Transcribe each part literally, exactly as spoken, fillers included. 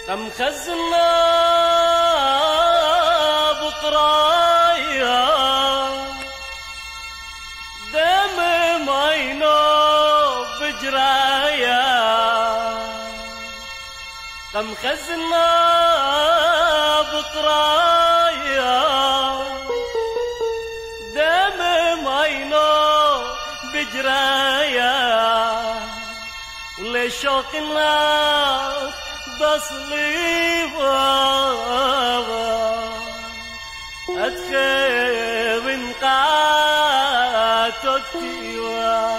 كم خزنا بقرايا دم ماينو بجرايا كم خزنا بقرايا دم ماينو بجرايا ولشوقنا بصلي بابا أتخيل قاتوتيوا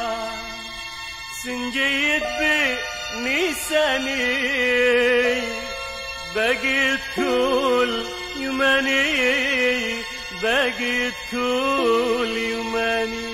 سنجيت بنيساني بقيت كل يوماني بقيت كل يوماني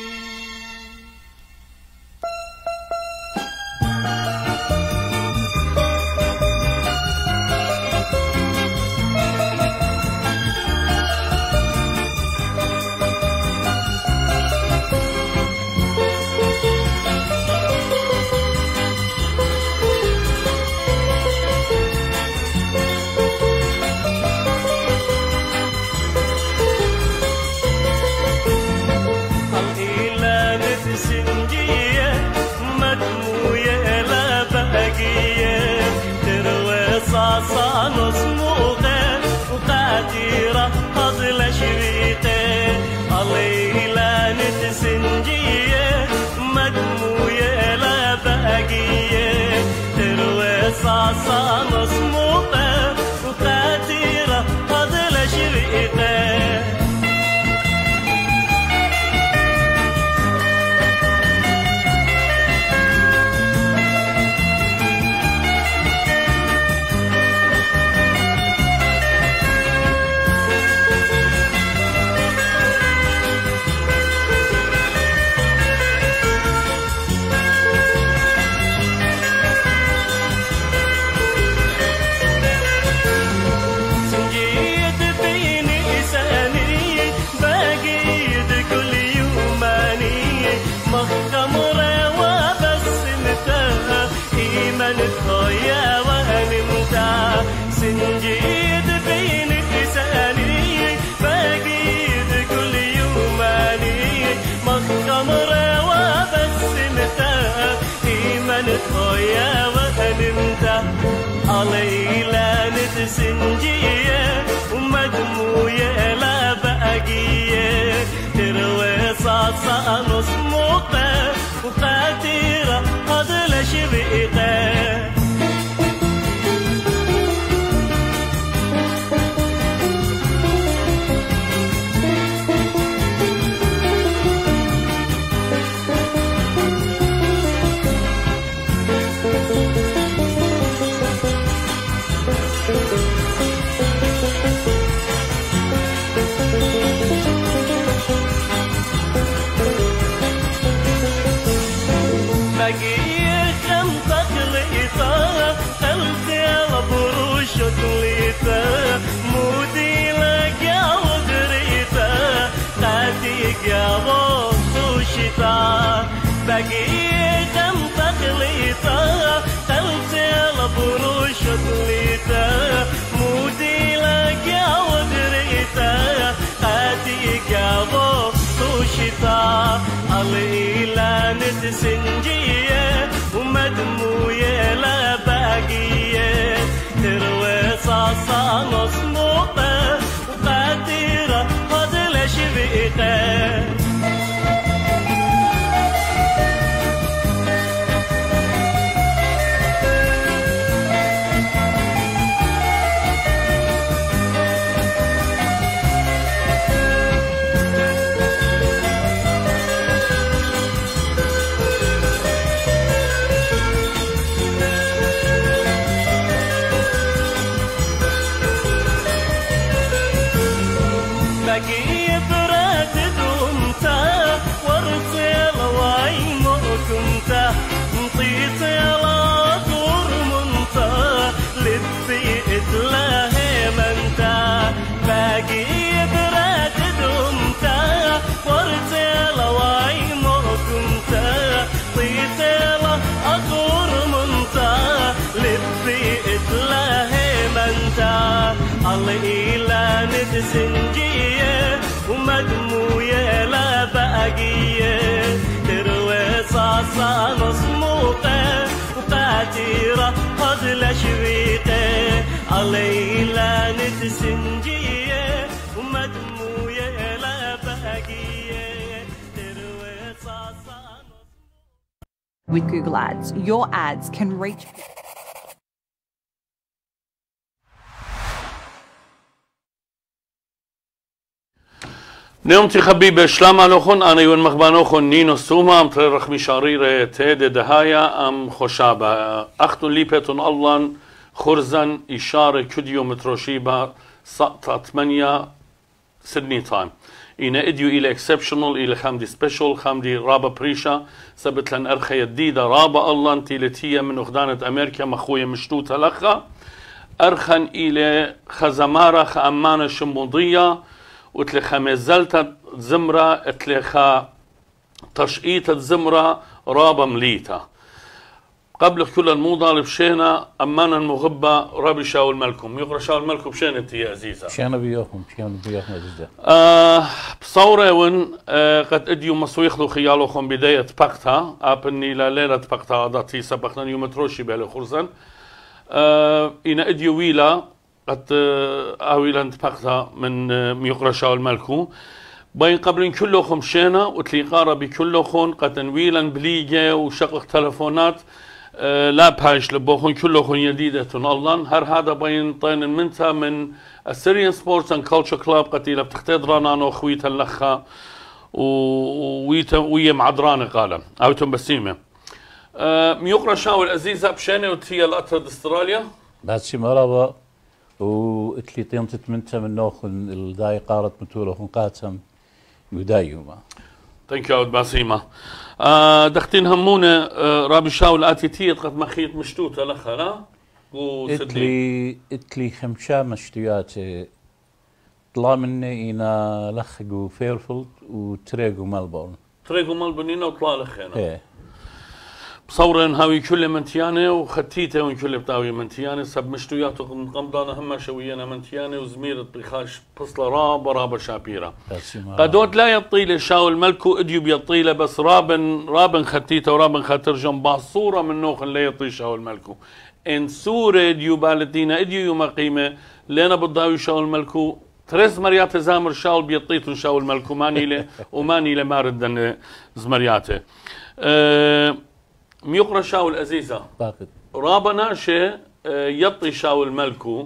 صانوس موقع وقادرة هضل شريطة الليلة نتسنجية مدموية لا باقية تروي صانوس موقع وقادرة هضل شريطة يا وهنمتا سنجيد بين لساني باقيد كل يوماني مخمر وبسمتا إيمانت يا وهنمتا الليلة نتسنجية ومدموية لا باقية تروي صاصا نص موقع وقاترة هضل شبيقة بقية كم تقليطة قلبي لبروش تقليطة مودي لقى وقريطة قاتيك يا بوصوشتا بقية كم تقليطة قلبي لبروش تقليطة مودي لقى وقريطة قاتيك يا بوصوشتا الليلة نتسنجية ومدموية لا باقية تروي صاصا نص موقع وقادرة هضل شبيقة بقي براد دومتا ورطيل واي موكمتا نطيطيل قرمنتا لبي اتلاهي منتا بقي براد دومتا ورطيل واي موكمتا طيطيل قرمنتا لبي اتلاهي عليلا نتسنجية ومدموية لا باقية تروي صاصة مصموقة وقاتيرة هضلة شويقة عليلا نتسنجية ومدموية لا باقية تروي صاصة. With Google Ads, your ads can reach. نومتي خبيبة شلام علوخن أنا يون مخبانوخن نينو سوما أم ترخمي شاريرة تيد دهايا أم خشابة أختن ليبتون الله خرزن إشارة كديو متروشيبا سقطة ثمانية سيدني تايم إنا إديو إلى إكسبشنال إلى خامدي سبيشال خامدي رابا بريشا سبت لن أرخي الديدة رابا الله انتيلتية من أخدانة أمريكا مخوية مشتوتة لخا أرخن إلى خزمارة خأمانة شموضية وتلخا مزلت زمرة اتلخا تشقيت زمرة رابا مليتا قبل كل الموضة لبشينا أمانا المغبة رابي شاول ملكم يقرأ شاول ملكم بشين انت يا عزيزة شانا بيوهم شانا بيوهم عزيزة آه بصورة ون آه قد اديو مسويخلو خيالوخم بداية بقتها ابني لليلة بقتها داتي سبقنا يوم تروشي بالي خرزن آه إنا اديو ويلا قد آويلا انتبقتها من يقرأ شاول ملكو بين قبل كلهم شينا وتليقارة بكلهم قد ويلا بليجة وشقق تلفونات أه لا باش لبوخن كلهم جديدة الله هر هذا بين طين منتا من السيريان سبورتس اند كلتشر كلاب قتيلة بتختاد رانا وخويتا اللخا وويتا ويا معدرانة قالا اوتم بسيمة أه يقرأ شاول عزيزة بشينة وتي الأطرد استراليا باتسي مرابا واتلي طيمتت منتا من نوخن الداي قارت متولوخن قاتم يدايوما ثانك يو باسيمة آه دختين همونة آه رابي شاول اتيتيت قد مخيط مشتوتة لخا لا اتلي اتلي خمشا مشتويات طلع مني انا لخقو فيرفيلد وتريقو ملبورن تريقو ملبورن هنا وطلع لخينا ايه بصورة هاوي كل منتيانة وختيته وين كل بتاوي منتيانة سب مشتوياته قمضانا هما شوينا منتيانة وزميرة بخاش بصلة راب ورابة شابيرة قدوت لا يطيله شاول ملكو اديو بيطيله بس رابن رابن ختيته ورابن خاترجم باصورة من نوخن لا يطي شاول ملكو ان سورة ديو بالدينا اديو يوم قيمة لنا بالضاوي شاول ملكو تريز مريات زامر شاول بيطيتون شاول ملكو ماني له وماني له ماردن زمرياته أه ميقرأ شاول عزيزة باقد رابا ناشي يطي شاول ملكو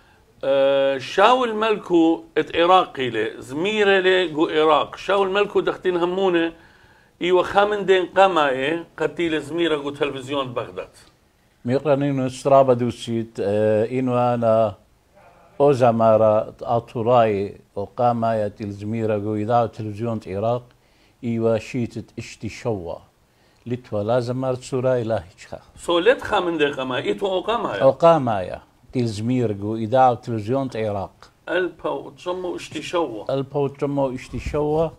شاول ملكو ات عراقي له زميره له جو عراق شاول ملكو دختين همونه ايوه خامن دين قمايه قتيل زميره جو تلفزيون بغداد ميقرأ نينو استرابا دوسيت انو انا اوزامارا اطوراي وقامايه الزميره جو اذاعه تلفزيون عراق ايوه شيتت اشتي شوا لتوا لازم مارت سورة إلهي شخا سولت خامن دي قماية إيتو أوقامايا أوقامايا تلزميرقو إذاعة تلفزيون العراق البو تسمو اشتشوة البو تسمو اشتشوة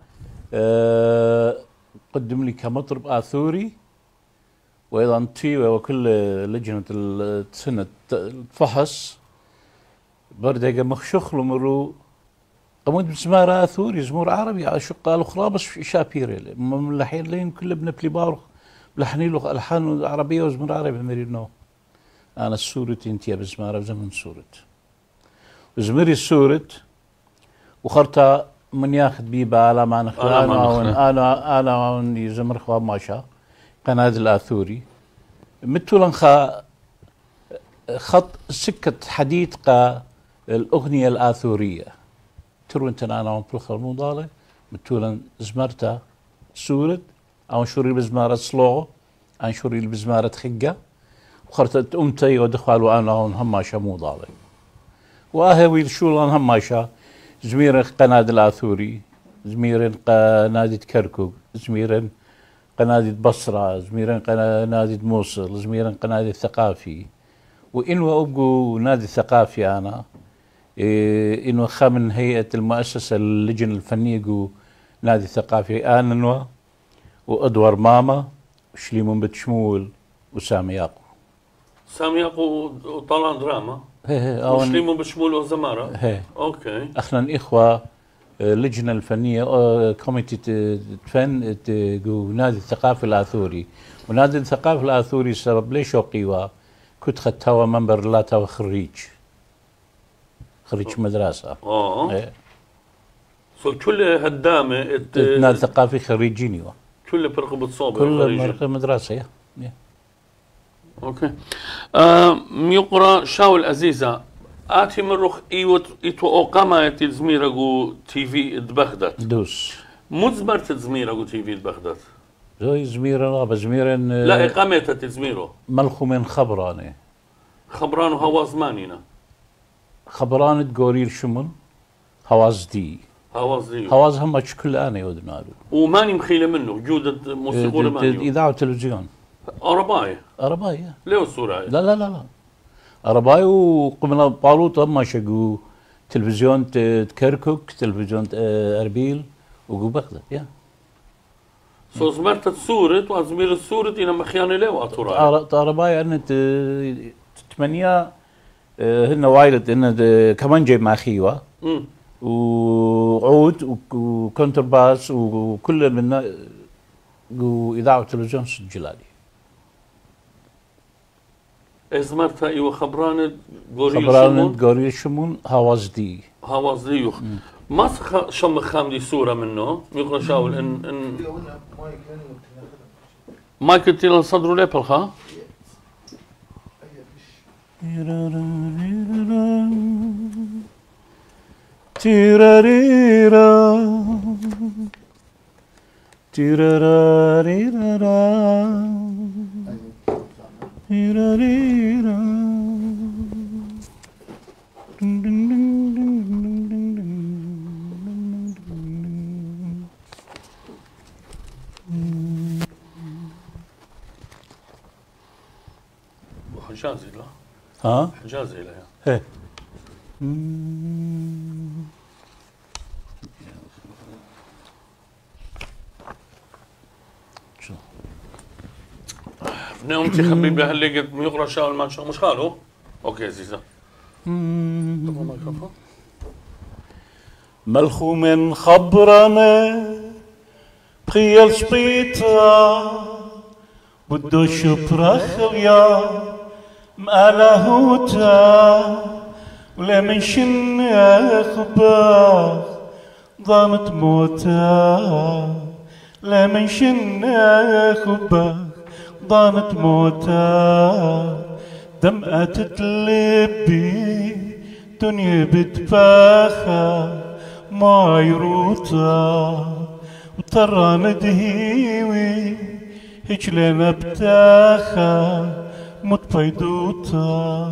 أه قدم لي كمطرب آثوري وإذا انتي وكل لجنة السنة الفحص بردقة مخشخلو مرو قمت بزمار آثوري زمور عربي على شقة الأخرى بس شابيري من الحين لين كل ابن بليبارخ لحني له ألحان عربية وزمور عربي مرينو أنا السورتي انتي بزمارة زمن سورت وزمري السورت وخرتا من ياخذ بيبا على ما نخ أنا أنا أنا وني زمر خواب ماشا قناة الآثوري متولن خا خط سكة حديد قا الأغنية الآثورية ترونتن أنا عم بلخر موضالة متولن زمرتا سورت أو شوري بزمارة سلو أو شوري بزمارة خجة وخرتت أمتي ودخلوا أنا هماشا موضالة وأهوي الشولان هماشا زميرن قناة الآثوري زميرن قناة كركوك زميرن قناة بصرة زميرن قناة موصل زميرن قناة الثقافي وإنو أبقوا نادي الثقافي أنا إيه إنو خامن هيئة المؤسسة اللجنة الفنية جو نادي الثقافي آننوا وأدوار ماما وشليمون بتشمول وسامي ياقو سامياق وطلعن دراما هي هي أو مسلمون بشمول وزمارة هي اوكي احنا إخوة اللجنة الفنية كوميتي فن جو نادي الثقافي الآثوري ونادي الثقافي الآثوري سبب ليش وقيوا كنت خدتها منبر لا توا خريج خريج مدرسة اه إيه. صار كل هدامة ات- نادي ثقافي خريجيني كل فرقة بتصوب كل مرقة مدرسة يا يا. اوكي آه ميقرا شاول عزيزة آتي مرخ ايوت ايتو اوقاما تزميرغو تي في اتبغداد دوس مزمر تزميرغو تي في اتبغداد زي زميرنا بزميرن لا اقامة تزميرو ملخو من خبرانه خبرانو هوا زمانينا خبرانة جوريل شمن هواز دي هواز ديو هواز هم كل أنا يودنالو وماني مخيلة منه جودة موسيقى مانيو إذاعة وتلفزيون أرباي أرباية ليه الصورة هاي لا لا لا لا أرباي وقمنا بالوط ما شقوا تلفزيون تكركك تلفزيون أربيل وقو بغداد يا سو زمرت صورة وزمير الصورة إلى مخيانة ليه وأطورا أرباي أنا تمنيا هن وايد هن كمان جاي مع خيوة وعود وكونترباس وكل من وإذاعة وتلفزيون سجلالي زمرت أيوة خبرانة غوريل خبرانة شمون جوريل شمون هواز دي هواز ديو ما سخ شم خامدي صورة منه يقرأ شاول إن إن مايكل تيلان صدره ليه بالخا تيراريرا تيراريرا تيراريرا حجازي لا ها حجازي لا هي نومتي حبيبي هل قد يقرا شاول ما شاء مش خاله اوكي زيزا ملخو من خبرنا بخيال سبيتا بدو شبرا خليا مالاهوتا ولا من شن اخبار ضامت موتا لا من شن اخبار ضامت موتا دمعة تلبي دنيا بتفاخر ما يروتا وترى ندهيوي هيك لنا بتاخر مت بيدوتا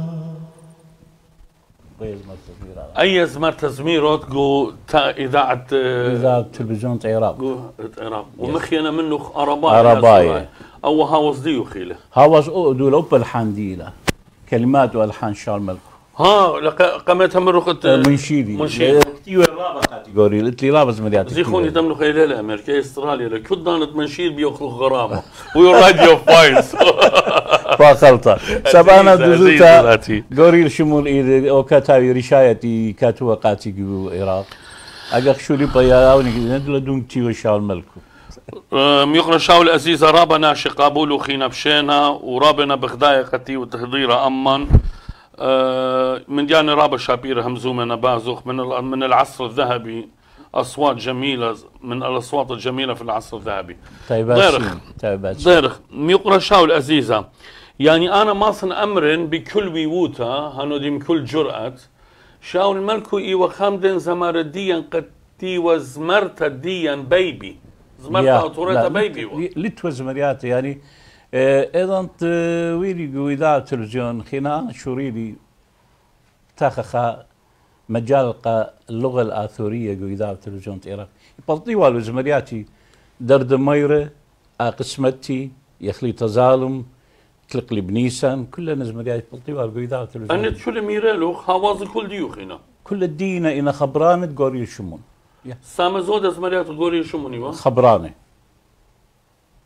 اي زمرت زميروت جو تا اذاعه إذاعة تلفزيون العراق جو العراق ومخينا منه عرباي عرباي او هاوس ديو خيله هاوس دول أوب الحانديلة كلمات والحان شال ملك ها لق- قامتها من رخت منشيدي منشيدي ايوه رابع كاتيجوري قلت لي لابس مليات زي خوني تمنو خيلة امريكا استراليا لكل دانت منشيد بيخلق غرامه ويو راديو فاينز فاخلطة سبانا عزيز دوزوتا ذاتي. غوريل شمول إيد أو كاتاوي رشايتي كاتوا قاتي جو العراق أجاك شو لي بياوني ندل دون تيو شال ملكو يقرا شاول عزيزة رابنا شقابولو خينا بشينا ورابنا بغداية قتي وتحضيرها أمن آه، من ديانة رابا شابير همزومنا بازوخ من ال- من العصر الذهبي أصوات جميلة من الأصوات الجميلة في العصر الذهبي تايباتشين ضيرخ. تايباتشين ضيرخ يقرا شاول عزيزة يعني أنا ماصن أمر بكل ويوتا هانو ديم كل جرأة شاول ملكو إيوة خامدن زمرديا قد تيوة زمرتا ديا بيبي زمرتا أطورتا بيبي لتوز مرياتي يعني آه، ايضا ويلي جو اذاعه تلفزيون خينا انا شوريلي تاخخا مجال قا اللغه الاثوريه جو اذاعه تلفزيون العراق بلطي والو زمرياتي درد ميره قسمتي يخلي تظالم تلق لي بنيسان كلنا زمرياتي بلطي والو جو اذاعه تلفزيون أنا شو ميرالو خواز كل ديوخينا كل الدينا إن خبرانة قوري شمون سامة زودة زمريات غوري شو منيوا خبرانة يا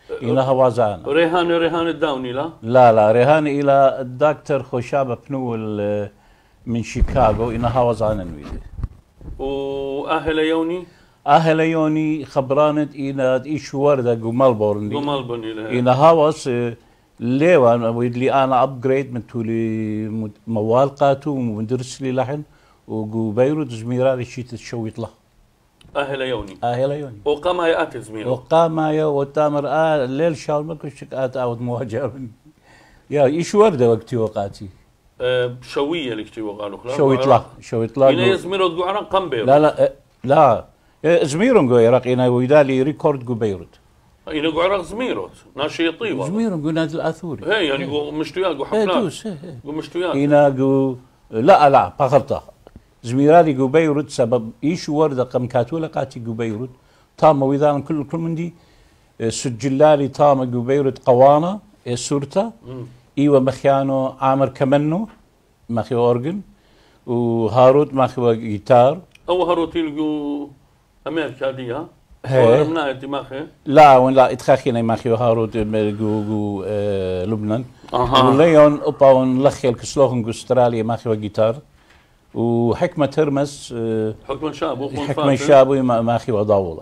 إلى هوازان ريهان ريهان الداوني لا لا لا رهان إلى الدكتور خشابة بنول من شيكاغو إلى هوازان نويدي وأهل يوني أهل يوني خبرانت إلى إيش وردة جو ملبورن جو ملبورن إلى إلى هواس ليوان ويدلي أنا أبجريد من تولي موال قاتو ومدرس لي لحن وجو بيروت زميرة لشيت تشويت له أهل يوني أهل يوني وقام يأتي زميله وقام يا وتامر آه الليل شال ما كنت آت أود مواجهة يا إيش وردة وقتي وقاتي أه شوية اللي كتير وقالوا خلاص شويت له شويت له إنه زميله تقول عن قام بيروت لا لا لا زميرهم جو يراق إنا ويدالي ريكورد جو بيروت إنه جو عرق زميروت ناشي يطيب زميرهم جو نادي الآثوري هي يعني جو مشتويات جو إيه حفلات دوس جو مشتويات إنا جو لا لا بخلطة زميرالي جو بيروت سبب إيش وردة قم كاتولا قاتي جو بيروت تام ويدان كل كل من دي سجلالي تام جو بيروت قوانا سورتا إيوه مخيانو عامر كمنو ماخي أورجن وهاروت ماخي جيتار أو هاروتيل جو أمريكا دي ها هي. من أنت ماخي لا وين لا اتخاخينا ماخي هاروت جو جو آه لبنان أها. وليون أوبا ونلخي الكسلوخن جو استراليا ماخي جيتار وحكمة ترمس آه حكم شابو حكمة شابو ماخي وضاولة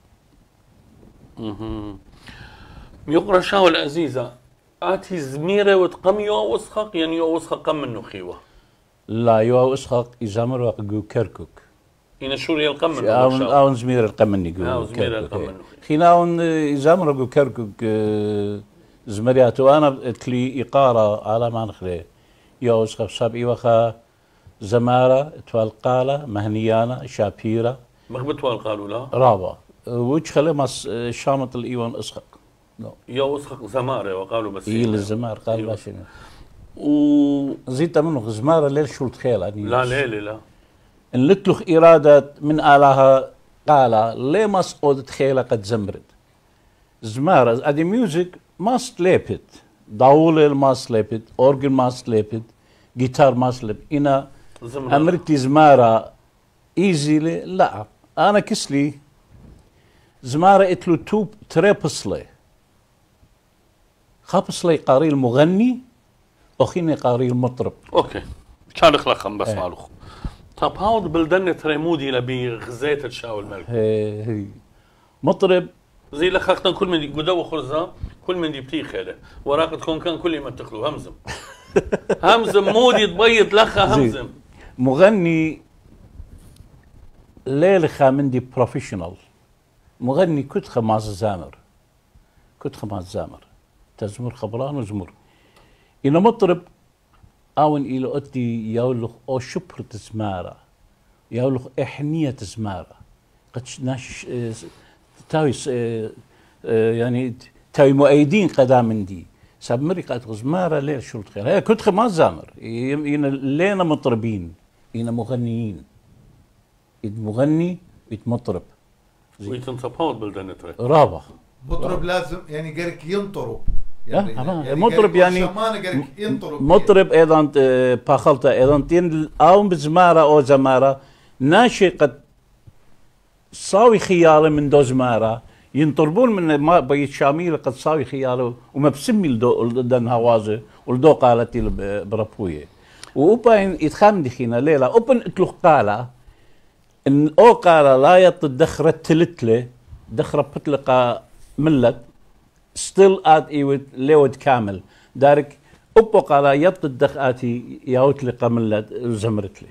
يقرأ شاو العزيزة آتي زميرة وتقم يو وسخق يعني يو وسخق قم منه خيوة لا يو اسخق إزامر وقو كركوك إن شوري القم منه أون أون زمير القمني جو أو زميرة القم منه خينا أون إزامر وقو كركوك زمريات وأنا تلي إقارة على ما نخلي يو اسخق صاب إيوخا زمارة توالقالة مهنيانة شابيرة مخبط والقالوا لا رابع وش خلي مس شامط الإيوان اسخق يو وسخق زمارة وقالوا بس إيه للزمار قال باشا و زيت منه زمارة ليل شو تخيل يعني لا ليلة لا إن لتلخ إرادة من آلها قال ليه مس أود تخيل قد زمرد زمارة أدي ميوزك ما سليبت داول ما سليبت أورجن ما سليبت جيتار ما سليبت إنا زمرة أمريكتي زمارة إيزي لا أنا كسلي زمارة إتلو توب تريبسلي خابسلي قاري المغني أخيني قاري المطرب أوكي كان خلقهم بس ايه. مالوخ طب هاود بلدن تريمودي لبي غزيت الشاو الملك هي هي مطرب زي لخاختن كل من دي قدو خرزة كل من دي بتيخ هذا وراقة تكون كان كل ما تخلو همزم همزم مودي تبيض لخا همزم مغني ليل خامندي بروفيشنال مغني كنت خماس زامر كنت خماس زامر تزمر خبران وزمر إنه مطرب أون إلى أتي يولخ أو شبر تزمارة يولخ إحنية تزمارة قد ناش تاوي يعني تاوي مؤيدين قدام دي سبمري قد غزمارة ليل شو الخير هي كنت خماس زامر إن لينا مطربين إن مغنيين إد مغني إد مطرب ويتنصب هاود بلدن تري رابع مطرب لازم يعني قالك ينطرب يعني مطرب يعني ينطرب مطرب ايضا باخلطه ايضا تين او بزماره او زماره ناشي قد صاوي خياله من دو زماره ينطربون من ما بيت شاميل قد صاوي خياله وما بسمي الدو دن هوازه والدو قالتي بربويه وأوبا يتخام دخينا ليلة أوبن اتلوخ قالا إن أو قالا لا يط دخرة تلتلة دخرة بتلقى ملت ستيل آت إيوت ليود كامل دارك أوبا قالا يط الدخ آتي يوت لقى ملت زمرتلي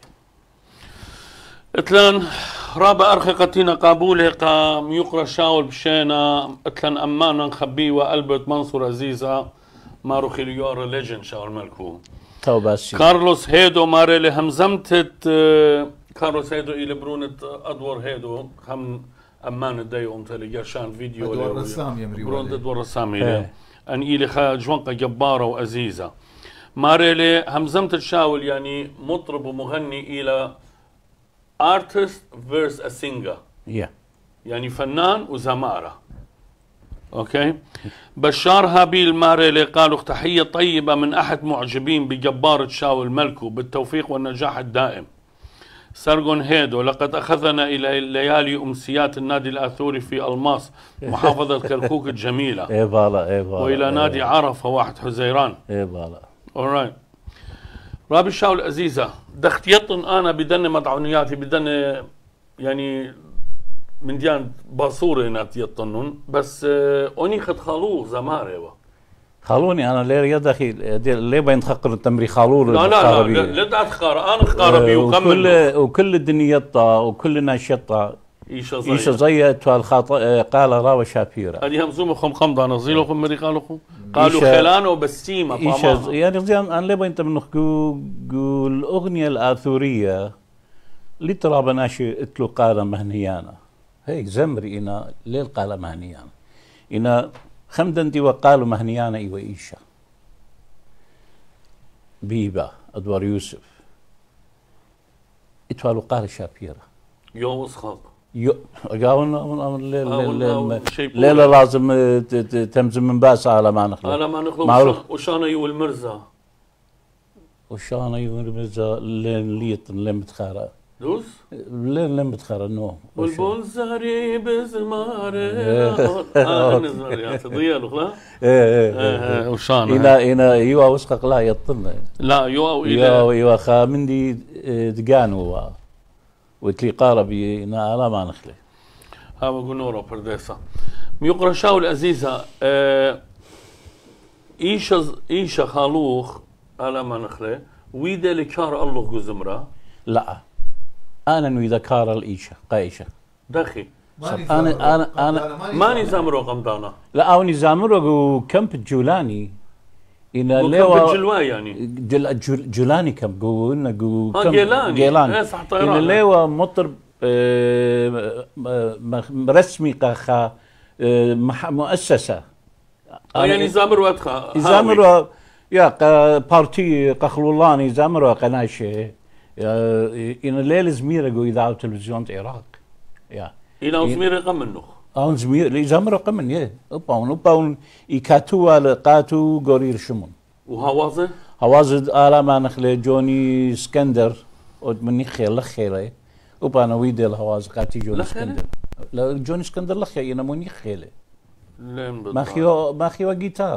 اتلان رابع أرخي قتينا قابوله قام يقرأ شاول بشينا اتلان أمانا خبي وألبرت منصور عزيزة مارو خيليور ليجن شاول ملكو توباسي كارلوس هيدو ماريلي همزمتت كارلوس هيدو إلى برونت أدور هيدو هم أمان دايو أمتلي جرشان فيديو أدور رسام يمري برونت ولي. أدور رسام إلي أن إلي خا جوانقة جبارة وعزيزة ماريلي همزمتت شاول يعني مطرب ومغني إلى artist versus a singer يا يعني فنان وزمارة اوكي بشار هابيل ماريلي قالوا تحية طيبة من احد معجبين بجبارة شاول ملكو بالتوفيق والنجاح الدائم سرغون هيدو لقد أخذنا إلى ليالي أمسيات النادي الآثوري في ألماس محافظة كركوك الجميلة اي بالا اي بالا وإلى نادي عرفة واحد حزيران. اي بالا. alright. رابي الشاول العزيزة دخت يطن أنا بدن مدعونياتي بدن يعني من ديان باصورة نات يطنون بس أوني خد خالوه زمارة خالوني انا ليه يا دخي ليه بين تخقر التمري خالور لا لا لا لا لا تخار انا خاربي وكل وكل الدنيا يطا وكل الناس يطا ايش زي ايش زي الخاطئ قال راوي شابيرا هذه همزوم خم خمضه نزيلو خم مري قالوا قالوا خلانه بسيمه ايش يعني زين انا ليه بين تمنخ قول الاغنيه الاثوريه اللي ترى بناشي اتلو قال مهنيانا هيك زمري انا ليل قال مهنيانا انا خمدن دي وقالوا مهنيانا ايوه ايشا بيبا ادوار يوسف اتوالوا قال شابيرا يوم خاق يو قالوا ليلة لازم تمزم من باس على ما نخلق على ما نخلق وشانا يو المرزا وشانا يو المرزا لين ليت لين بتخارا دوس لين لين بتخارا نو والبونزاري بزماري اه نزماري يا تضيع لا ايه ايه وشانا هنا هنا يوا وسقق لا يطلنا لا يوا يوا يوا خا مندي دقانوا وتلي قاربي نا على ما نخلي ها بقول نورو برديسا ميقرا شاول عزيزة اه ايش ايش خالوخ على ما نخلي ويدا لكار الله جزمرة لا انا نويدا كار الايشة قايشة دخي انا انا انا ماني زامرو قمدانا لا اوني زامرو كمب الجولاني إن ليوا جلواي يعني جل جل جولاني كم قولنا قو كم جيلاني جيلاني ايه صح طيران إن ليوا مطرب اه رسمي قخا اه مؤسسة اه يعني زامرو ادخا زامرو يا بارتي قخلولاني زامرو قناشة إن ليل زميرة قو إذاعة تلفزيون العراق يا إلى زميرة قمنخ آن زمير لي زمرة قمن يه أباون أباون إكاتوا لقاتو قرير شمون وهوازه هوازد آلا ما نخلي جوني اسكندر ود مني خيل لخيله أبانا ويدي الهواز قاتي جوني اسكندر لا جوني اسكندر لخي أنا مني خيله ما خيو ما خيو جيتار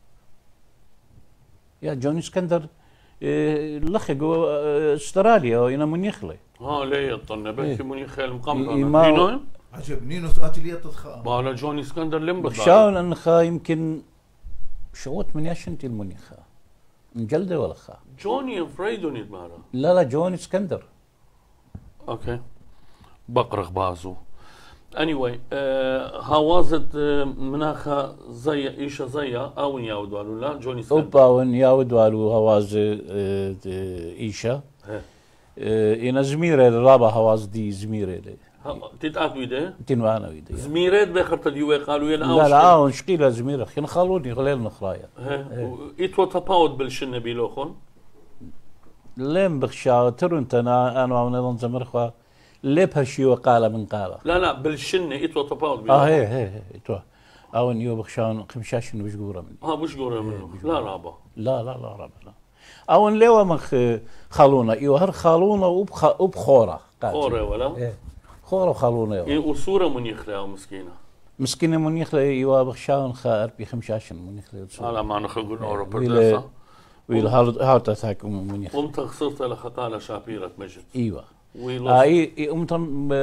يا جوني اسكندر لخي جو استراليا أنا مني خلي ها ليه طن بس مني خيل مقام عجب نينو سؤالي ليه تتخا بالا جوني اسكندر لم بضع شاون انخا يمكن شوت من ياشنتي المنيخا من جلده ولا خا جوني فريدوني مارا لا لا جوني اسكندر اوكي بقرغ بازو anyway آه هوازد آه مناخا زي ايشا زي او ياود والو لا جوني اسكندر اوبا ون ياود والو هواز آه ايشا آه انا زميره الرابع هواز دي زميره لي تتأكد ويده؟ تنوانا ويده زميرات بخرت اليوم قالوا يلا لا لا اه نشقيلها زميرة خين خالوني غليل نخرايا ايتو تباود بالشنة بيلوخون لين بخشا ترنت انا انا ونظام زمرخوا ليه بهالشي وقال من قال لا لا بالشنة ايتو تباود اه هي هي ايتو او نيو بخشان خمشاش انه بشقوره مني اه بشقوره منه لا رابا لا لا لا رابا لا او ليوا مخ خالونا ايوه هر خالونا وبخ وبخوره خورة ولا؟ ايه خورة خالونا إيه وصورة من يخليها مسكينة مسكينة من يخلي ايوا بخشان خا اربي خمشاشن من يخلي على ما نخلق الاورو بردسة ويل هارد هارد اتاك من يخلي قمت خسرت لها قالة شابيرة مجد ايوه اه اي قمت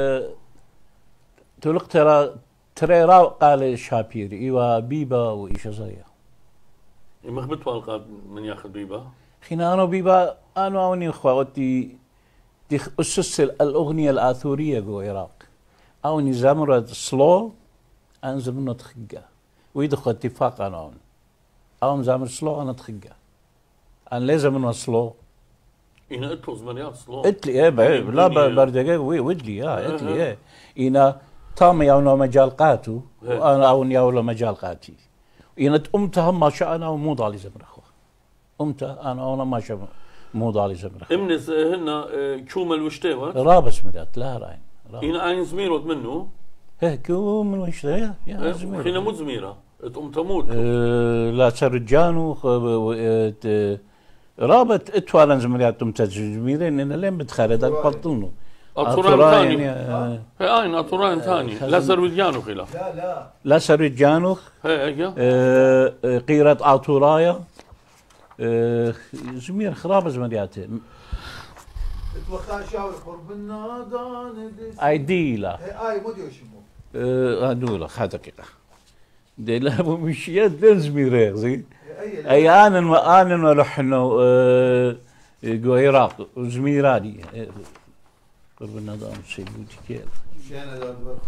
تلق ترى ترى را قال شابير ايوا بيبا وايش زيها مخبط والقاد من ياخذ بيبا خينا انا بيبا انا وني اخواتي دي أسس الأغنية الآثورية جو العراق أو نظام رد سلو أنزل منه تخجع ويدخل اتفاق أنا أون أو نظام سلو أنا تخجع أنا لازم منه سلو إنا أتوز مريات سلو إتلي إيه بعيب لا بردقة وي ودلي آه إتلي إيه إنا تام ياونا مجال قاتو وأنا أون ياولا مجال قاتي إنا أمتها ما شاء أنا ومو ضالي زمرخو أمتها أنا أونا ما شاء مو ضالي زمرخ امنس هنا كومل وشتيوات رابس مرات لا راين هنا عين زميرة منه هي كومل وشتيوات يا زميرة هنا مو زميرة تقوم تموت أه لا سرجانو رابط اتوالن زمريات تمتاز زميرين ان لين بتخالد البطلنو أطوران أطوران ثاني. يعني هي أين أطوران ثاني لا سرويديانو خلا. لا لا لا سرجانوخ هي هي. آه، آه، قيرة أطورايا آه، زمير خرابز ملياته اتوخا شاور قربنا دان ايديلا اي اي موديو شمو هدولا خا دقيقة دي لا مش يد زمير زي اي اي انا انا لحنو جو عراق زميرادي قربنا دان سيبوتي كيف شانا دار برخ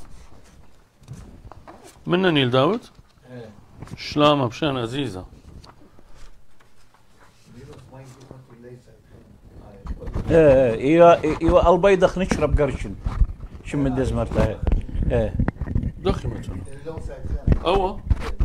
منا نيل داود شلامة بشان عزيزة ايه ايوه ايوه البيضخ نشرب قرشن شم الدز مرتاح ايه دخي مثلا أوه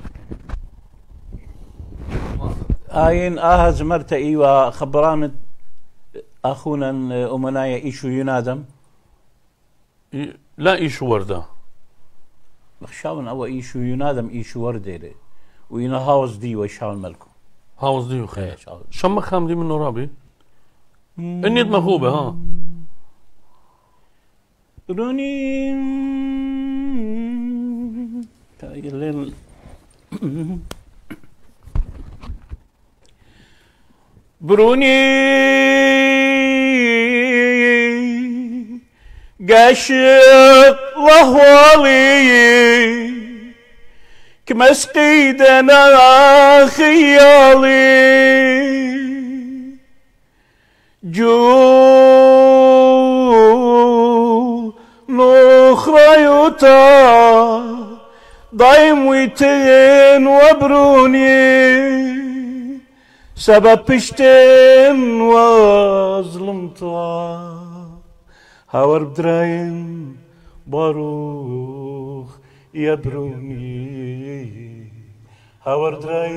آين آهز مرتا ايوه خبران اخونا امنايا ايشو ينادم إي- لا إيش وردة بخشاون او ايشو ينادم ايشو ورديري وينا هاوز دي ويشاون ملكو هاوس ديو خير ايه شاون شم خام دي من رابي إني مخوبة ها روني الليل بروني قاشق وهوالي كمسقيدنا خيالي جو نخرى يوتا ضايم ويتين وبروني سبب بشتين وظلمتا هاور بدراين باروخ يبروني هاور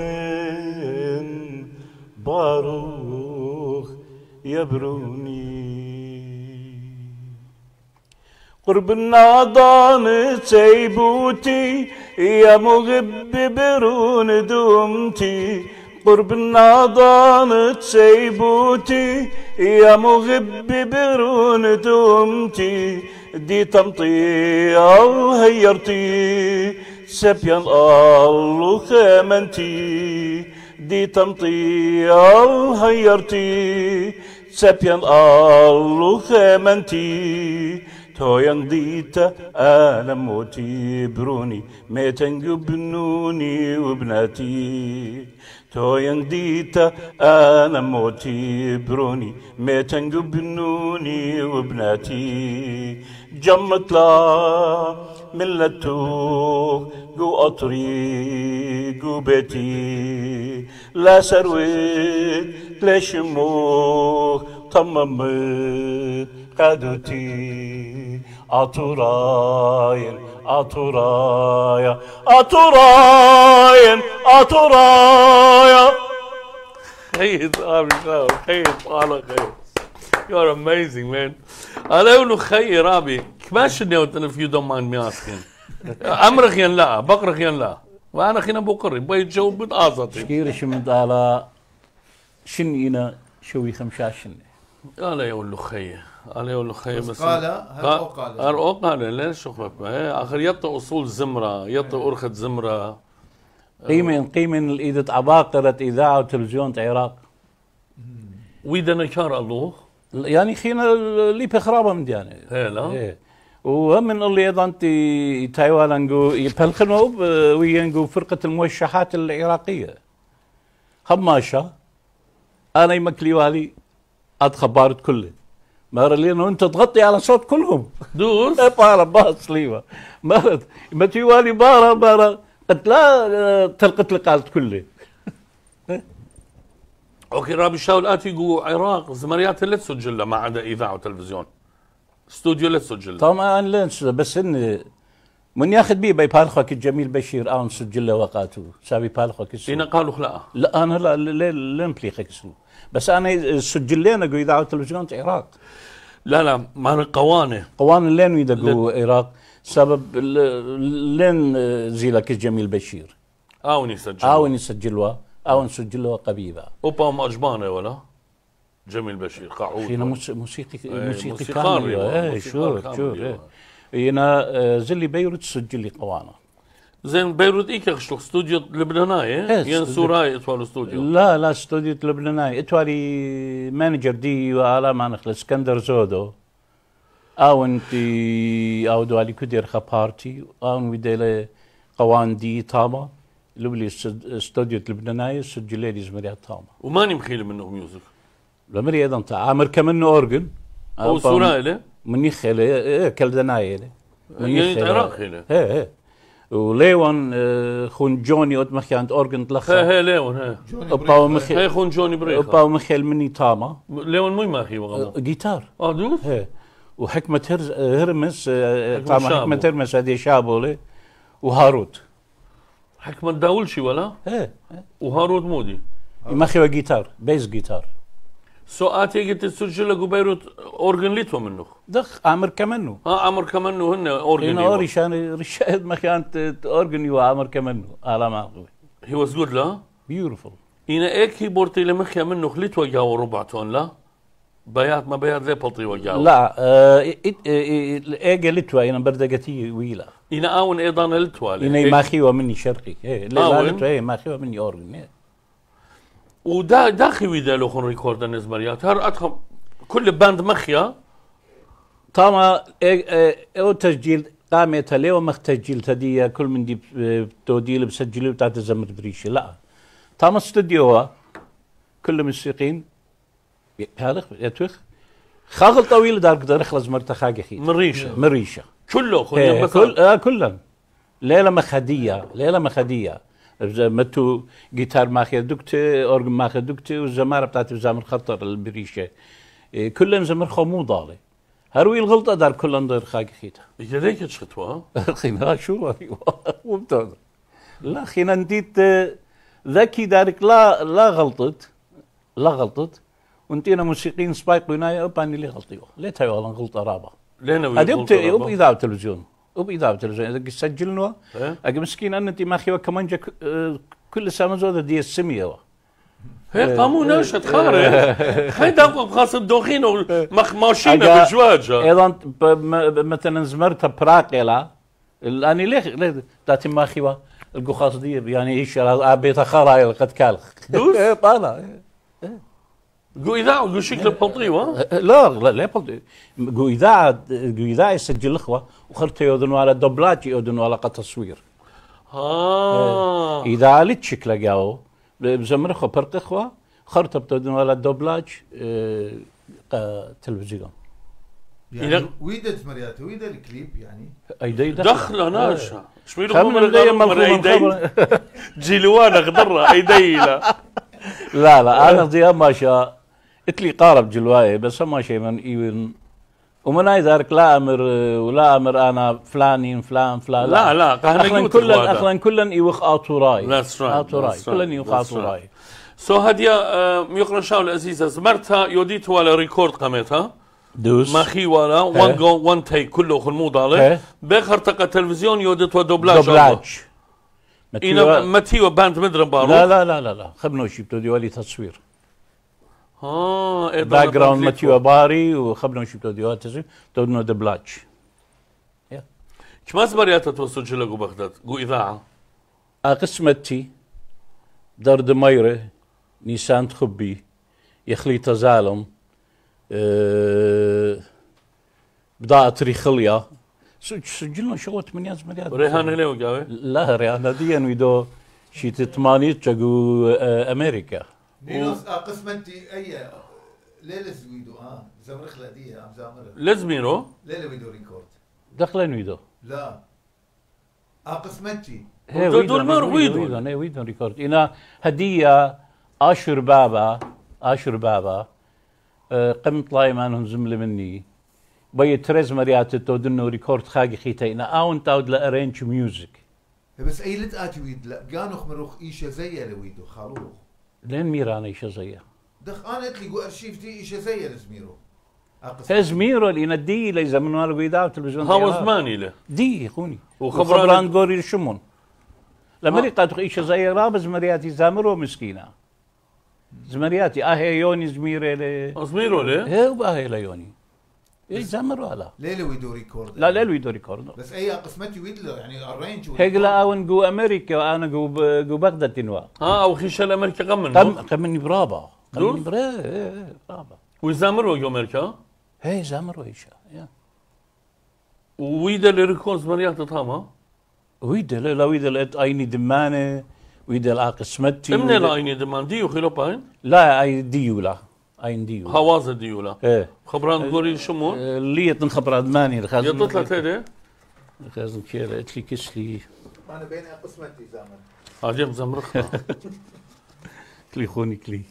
دراين باروخ يبروني قرب الناضان تيبوتي يا مغب برون دومتي قرب الناضان تيبوتي يا مغب برون دومتي دي تمطي او هيرتي سبيان الله خامنتي دي تمطي او هيرتي سبيان الله خامنتي توين ديتا انا موتي بروني ميتن جبنوني وبناتي توين ديتا انا موتي بروني ميتن جبنوني وبناتي جمت لا ملتو جو قطري جو بيتي لا سرويت لا شموخ طممت قدوتي أطراين أطرايا أطراين أطرايا خيط أبي خيط الله خيط You're amazing man أنا أقول له خي رابي كماش إني أنا if you don't mind me asking أمرخ ين لا بقرخ ين لا وأنا خينا بقري بيت جو بتقاطتي شكير شمد على شنينا شوي خمشاشن أنا يقول له خي أنا يقول له خي بس بس قال هل قال أرقى قال ليش شوفك آخر يطق أصول زمرة يطق أرخة زمرة قيمة قيمة الإيدة عباقرة إذاعة وتلفزيون العراق ويدنا كار الله يعني خينا اللي بخرابة من ديانة هلا إيه ومن اللي أيضا تي تايوانجو يبلخنوا وينجو فرقة الموشحات العراقية خماشة أنا يمكلي والي أتخبارت كله ما لأنه أنت تغطي على صوت كلهم دوس بارا باص ليوا ما ما تيوالي بارا بارا قلت لا تلقت لقالت كله اوكي رابي شاول اتي جو عراق زمريات اللي تسجلها ما عدا اذاعه وتلفزيون استوديو اللي تسجلها طبعا لينس بس إن من ياخذ بيه بيبالخك الجميل بشير آن سجل وقاته سابي بالخك هنا قالوا خلاص لا أنا لا لين بليخك اسمه بس أنا سجل لنا جو إذاعة وتلفزيون العراق لا لا ما أنا قوانه قوان لين ويدقوا العراق سبب لين زيلك الجميل بشير آوني سجل آون يسجلوا آون سجلوا قبيبة اوبا ما اجبانه ولا جميل بشير قاعود هنا موس- موسيقي إيه، موسيقي موسيقار كامل يبقى، ايه موسيقار شور كامل شور يبقى. إيه. هنا آه، زلي بيروت سجل لي قوانا زين بيروت إيك يخشلق استوديو لبناناي إيه، ين استوديو. سوراي إطوال استوديو لا لا استوديو لبناني اتوالي مانجر دي وعلى ما نخل اسكندر زودو او انتي او دوالي كدير خا بارتي او ويديله قوان دي تاما لبلي است- استوديو لبناني سجل لي زمريات تاما وماني مخيل منه ميوزك لمري ايضا تا عامر كمنه اورجن أو سوراي له مني خيله ايه كلدناي له يعني عراقي له ايه ايه وليون آه، خون جوني اوت مخي عند اورجن هي تلخا هي ليون هي جوني اوبا بريخة. ومخي هي خون جوني اوبا بريخة ومخيل مني تاما ليون مو ماخي وغمو جيتار اه دوس ايه وحكمة هرز هرمس آه، حكمة طبعا شابو. حكمة هرمس هذه شابولة وهاروت حكمة داولشي ولا ايه وهارود مودي مخي جيتار بيز جيتار سوقات يجي تسجل لك بيروت اورجن ليتو منه دخ عامر كمنو ها عمر كمان هن اورجن هنا اوري شان رشاد مخي انت اورجن يو عامر كمنو على ما هي واز جود لا بيوتيفول إنا إيك كيبورتي لمخيا منه خليت وجاو ربع تون لا بيات ما بيات لي بلطي وجاو لا آه، ايه لتوا انا بردقتي ويلا إنا آون أيضا التوالي إني ماخي ومني شرقي إيه لا آه، لا وين؟ لتوا إيه ماخي ومني أورجن إيه. ودا داخي ويدا لو خن ريكورد نزمريات هر أدخل كل باند مخيا طبعا إيه إيه او تسجيل قامت ليه وما تسجيل تدي كل من دي توديل بسجلوا بتاعت الزمر بريشي لا طبعا استوديو كل موسيقين هذا يتوخ خاغل طويل دار قدر يخلص مرتا خاقي خيت من ريشة من ريشه كله خن إيه مثلا كل آه كلن ليلة مخدية ليلة مخدية إذا متو جيتار ماخي دكتي اورجن ماخي دكتي والزمارة بتاعت زمر خطر البريشة إيه كلن زمر خمود علي هروي الغلطة دار كلن دار خاقي خيتها إذا ليك تشتوا خينا شو ممتاز لا خينا نديت آه، ذكي دارك لا لا غلطت لا غلطت وانتينا موسيقيين سبايك وينايا اباني اللي غلطيوه ليتها والله غلطه رابعه لينا هذه اب اب اذاعه تلفزيون اب اذاعه تلفزيون اذا سجلنا إيه؟ اجي مسكين انت ما خيوا كمان جا ك- آه، كل سنه زود دي السميه هي قاموا ناشط خارج هيدا خاص الدوخين وماشينا أجا- بالجواجة ايضا ب- م- مثلا زمرتها براقلا الاني ليه ليه تاتي ما خيوا القو خاص دي يعني ايش بيت خرايل قد كالخ دوس؟ إيه، طالع قو إذاعة قو شكل بلطيوة لا لا لا بلد قو اذاعه قو اذاعه يسجل اخوه وخرت يودنوا على دوبلات يودنوا على تصوير آه اذاعه لتشك لقاو بزمر اخوه برق اخوه خرت بتودنوا على دوبلاج آه، آه، تلفزيون يعني إذا- ويدا تمريات ويدا الكليب يعني ايدي دخلة ناشا شميلو خمن خمر اللي غير ملخوم مر ايدي الخبر. جيلوانا غدرة ايدي لا لا لا انا ضياء ما شاء اتلي قارب جلواي بس ما شيء من ايون ومن اي ذلك لا امر ولا امر انا فلانين فلان فلان لا لا قهنا اخلن يوت كلن الغوادة. اخلن كلن يوخ اطوراي That's right, اطوراي that's right, كلن يوخ that's اطوراي سو هديا يقرا شاول العزيزة زمرتها يوديت ولا ريكورد قامتها دوس ما خي ولا وان جو وان تيك كله خل ضالة إيه. بخر تقى تلفزيون يوديت ودوبلاج دوبلاج إنا متيوا- متيو باند مدرن بارو لا لا لا لا لا خبنو شي بتو ديوالي تصوير اه ايضا باك جراوند متيوا باري وخبنو شي بتو ديوالي تصوير تودنو دوبلاج كما زبريات توصل جلقو بغداد قو اذاعة قسمتي درد ميرة نيسان تخبي يخلي تزالم أه بضاعة ريخليا سج- سجلنا شغل ثمانية مليار ريهان ليو قاوي لا ريان دي ويدو شي ثمانية تجو أه امريكا نينوس آه، قسمتي اي ليلة ويدو اه زمر خلادية عم زامر لازمينو ليلة ويدو ريكورد دخلين ويدو لا اه قسمتي هي دول- دول مر ويدو. ويدو هي ويدو ريكورد إنا هدية اشهر بابا اشهر بابا أه قمت لاي مانهم زملة مني بي تريز مريات تودنو ريكورد خاقي خيتا إنا اون تاود لارينج ميوزك بس اي لتقاتي ويد لا قانوخ مروخ ايشا زي لويدو خالوخ لين ميران ايش زيها دخ انا قلت لي قو ارشيف دي ايشا زي لزميرو آه، قسمتي. هزميرو اللي ندي لي زمن والو بيداو تلفزيون هاو زماني له دي خوني وخبران- وخبران قوري شمون لما ريقات ايش زي رابز مرياتي زامرو مسكينه زمرياتي اهي يوني زميره ل أزميرو ليه؟ هي وباهي ليوني ايش زمر ولا ليلة ويدو ريكورد لا لا ويدو ريكورد بس اي قسمتي ويدلو يعني ارينج هيك لا اون جو امريكا وانا جو جو بغداد تنوا ها أو خيشة الأمريكا قمن قم قمني برابا دور؟ قمني برا برابا ويزامرو جو أمريكا هي زمر ويشا يا ويدا اللي ريكورد زمريات طامة ويدا لا ويدا لقيت ايني دمانه ويدا لا قسمتي امني لا عيني دمان ديو خيلو باين لا اي ديولا اين ديو هوازة ديولا ايه خبران قولي شمون اللي تنخبر ادماني خازن يطلع تيدي خازن كير قلت لي كسلي انا بين قسمتي زمان عجب زمرخها كلي خوني كلي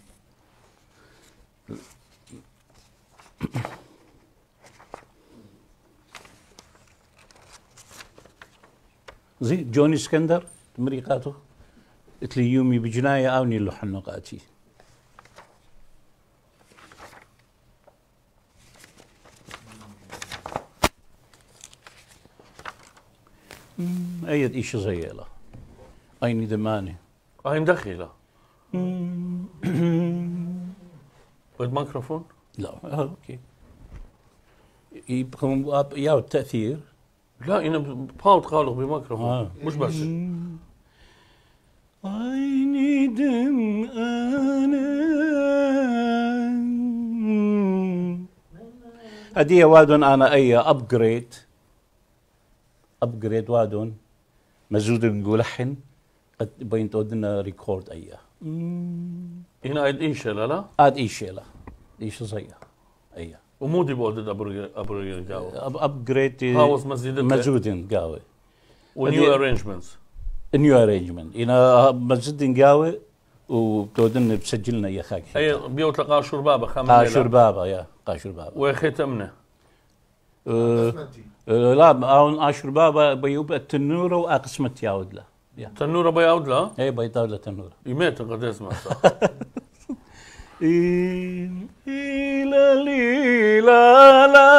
زي جوني اسكندر مريقاته قلت لي يومي بجناية اوني له حنقاتي ايد ايش زي له ايني دماني عين دخيلة ود ميكروفون لا آه، اوكي يبقى يا التاثير لا انا باوت قالوا بميكروفون آه. مش بس عيني دم انا هديه وادون انا اي ابجريد ابجريد وادون مزود نقول لحن قد بين تودنا ريكورد اياه هنا عيد ايش لا لا اد ايش لا ايش زيها اياه ومودي بودد ابو ابو قاوي اب ابجريد هاوس مزيد مزود قاوي ونيو ارينجمنتس نيو ارينجمنت انا مزود قاوي وتودنا بسجلنا يا خاك اي بيوت قاشور بابا خمس قاشر بابا يا قاشر بابا وختمنا أه قسمتي أه لا اون قاشر بابا بيوب التنوره واقسمت ياود له يا تنورة بيعود لا هي بيطاوله تنوره يميت قد اسمع إن إلى لي لا لا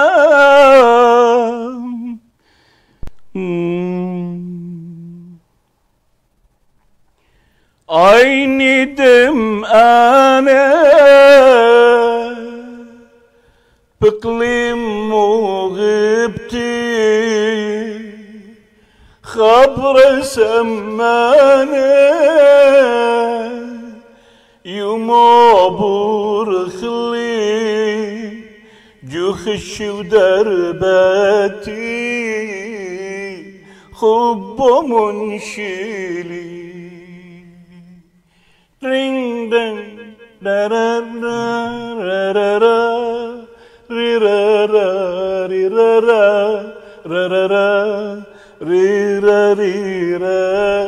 عيني دم أنا بقلم وغبتي خبر سمانا يوم عبور خلي جوخش ودرباتي خب منشلي رينج دن رارارارارارا ريرارا ريرارا رارارا ريرا ريرا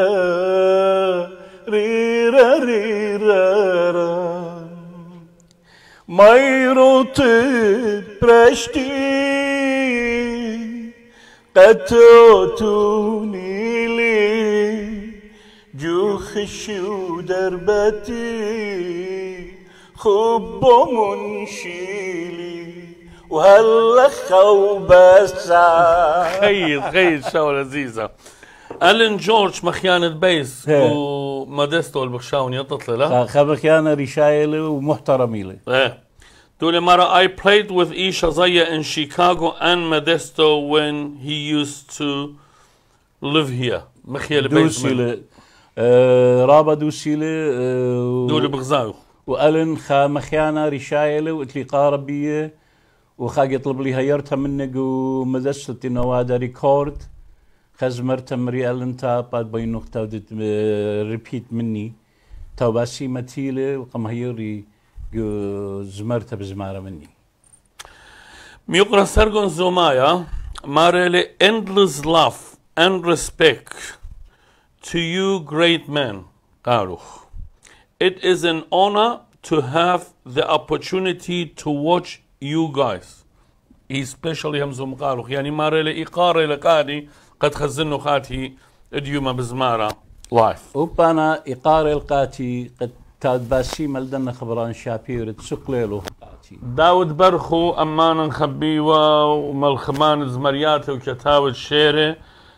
ريرا ريرا مايروت برشتي قتوتوني لي جوخش ودربتي خب منشيلي وهلا خوبسا خيط خيط شو لذيذة ألين جورج مخيانة بيس وموديستو البخشاون يطلع له خبرك انا رشايل ومحترمي لي ايه تقولي مرة I played with Isha Zaya in Chicago and Modesto when he used to live here مخيال بيس دوسي لي آه رابا دوسي لي آه دولي بغزاو والن خا مخيانا رشايل وقلت لي قاربيه وخا يطلب لي هيرتها منك ومدست نوادا ريكورد خزمرت مري الن تا بعد بين نقطة ودت ريبيت مني تو باسي متيله وقم هيري زمرتها بزمارة مني ميقرا سرغون زومايا ماريلي endless love and respect to you great men قالوا it is an honor to have the opportunity to watch you guys especially همزوم قالوا يعني ماريلي إقارة لقادي قد خزنوا خاتي اديوما بزمارة لايف وبانا إقارة القاتي قد تاد باسي ملدنا خبران شابير تسق ليلو قاتي داود برخو أمانا خبيوة وملخمان زمرياتي وكتاوة شيري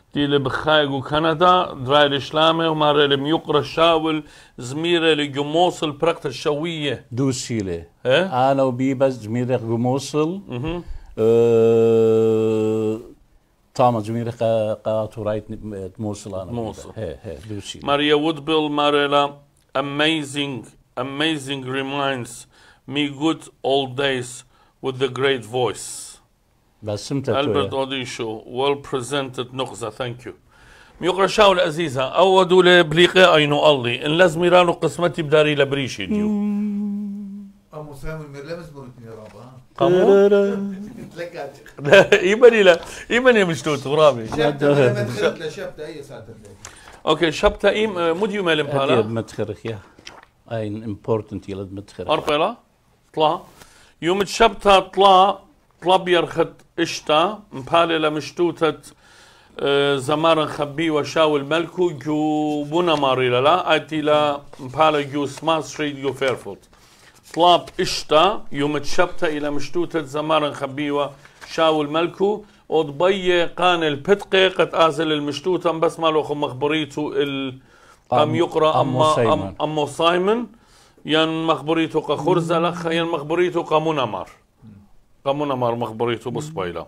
دي لبخايق وكندا دراي الإسلامي وماري لميقرا شاول زميرة لجموصل برقة الشوية دوسيلة إيه؟ أنا وبيبز زميرة جموصل مهم. أه... طامة زميرة قاطو رايت موصل أنا موصل. هي هي دوسيلة ماريا وودبيل ماريلا amazing amazing reminds me good old days with the great voice. بس سمتها ألبرت أوديشو well presented نقزة thank you. ميقرا شاول عزيزة أودوا لبليقة أينو الله إن لازم يرانو قسمتي بداري لبريشي ديو. أمو سامي المرلمس مرتني رابا قامو؟ تلقات لا يبني لا يبني مشتوت غرابي. شبتة لما دخلت لشبتة أي ساعة الليل أوكي شبتة إيم مديو مالم هذه بالا. متخرخ يا أين امبورتنت يلد متخرخ أربيلا طلع يوم شبتة طلع طلع بيرخد إشتا مبالي لمشتوتة آه، زمارن خبي وشاول ملكو جو بونا ماريلا لا أتي لا مبالي جو سمارت ستريت جو فيرفولد طلاب إشتا يوم تشبتة إلى مشتوتة زمارن خبي وشاول ملكو وضبي قان البتقي قد آزل المشتوتة بس مالو خو مخبريتو ال قام يقرأ أمو أما سايمون. أم أمو سايمون ين مخبريتو كخرزة لخ ين مخبريتو قامونا مار قامونا مار مخبريتو بصبيلة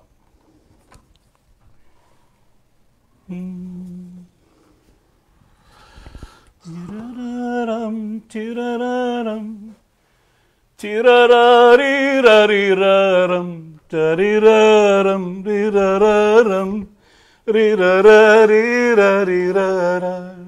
تيرارارم تيرارارم تيراراريراريرارم تاريرارم ريرارارم ريراراريراريرارم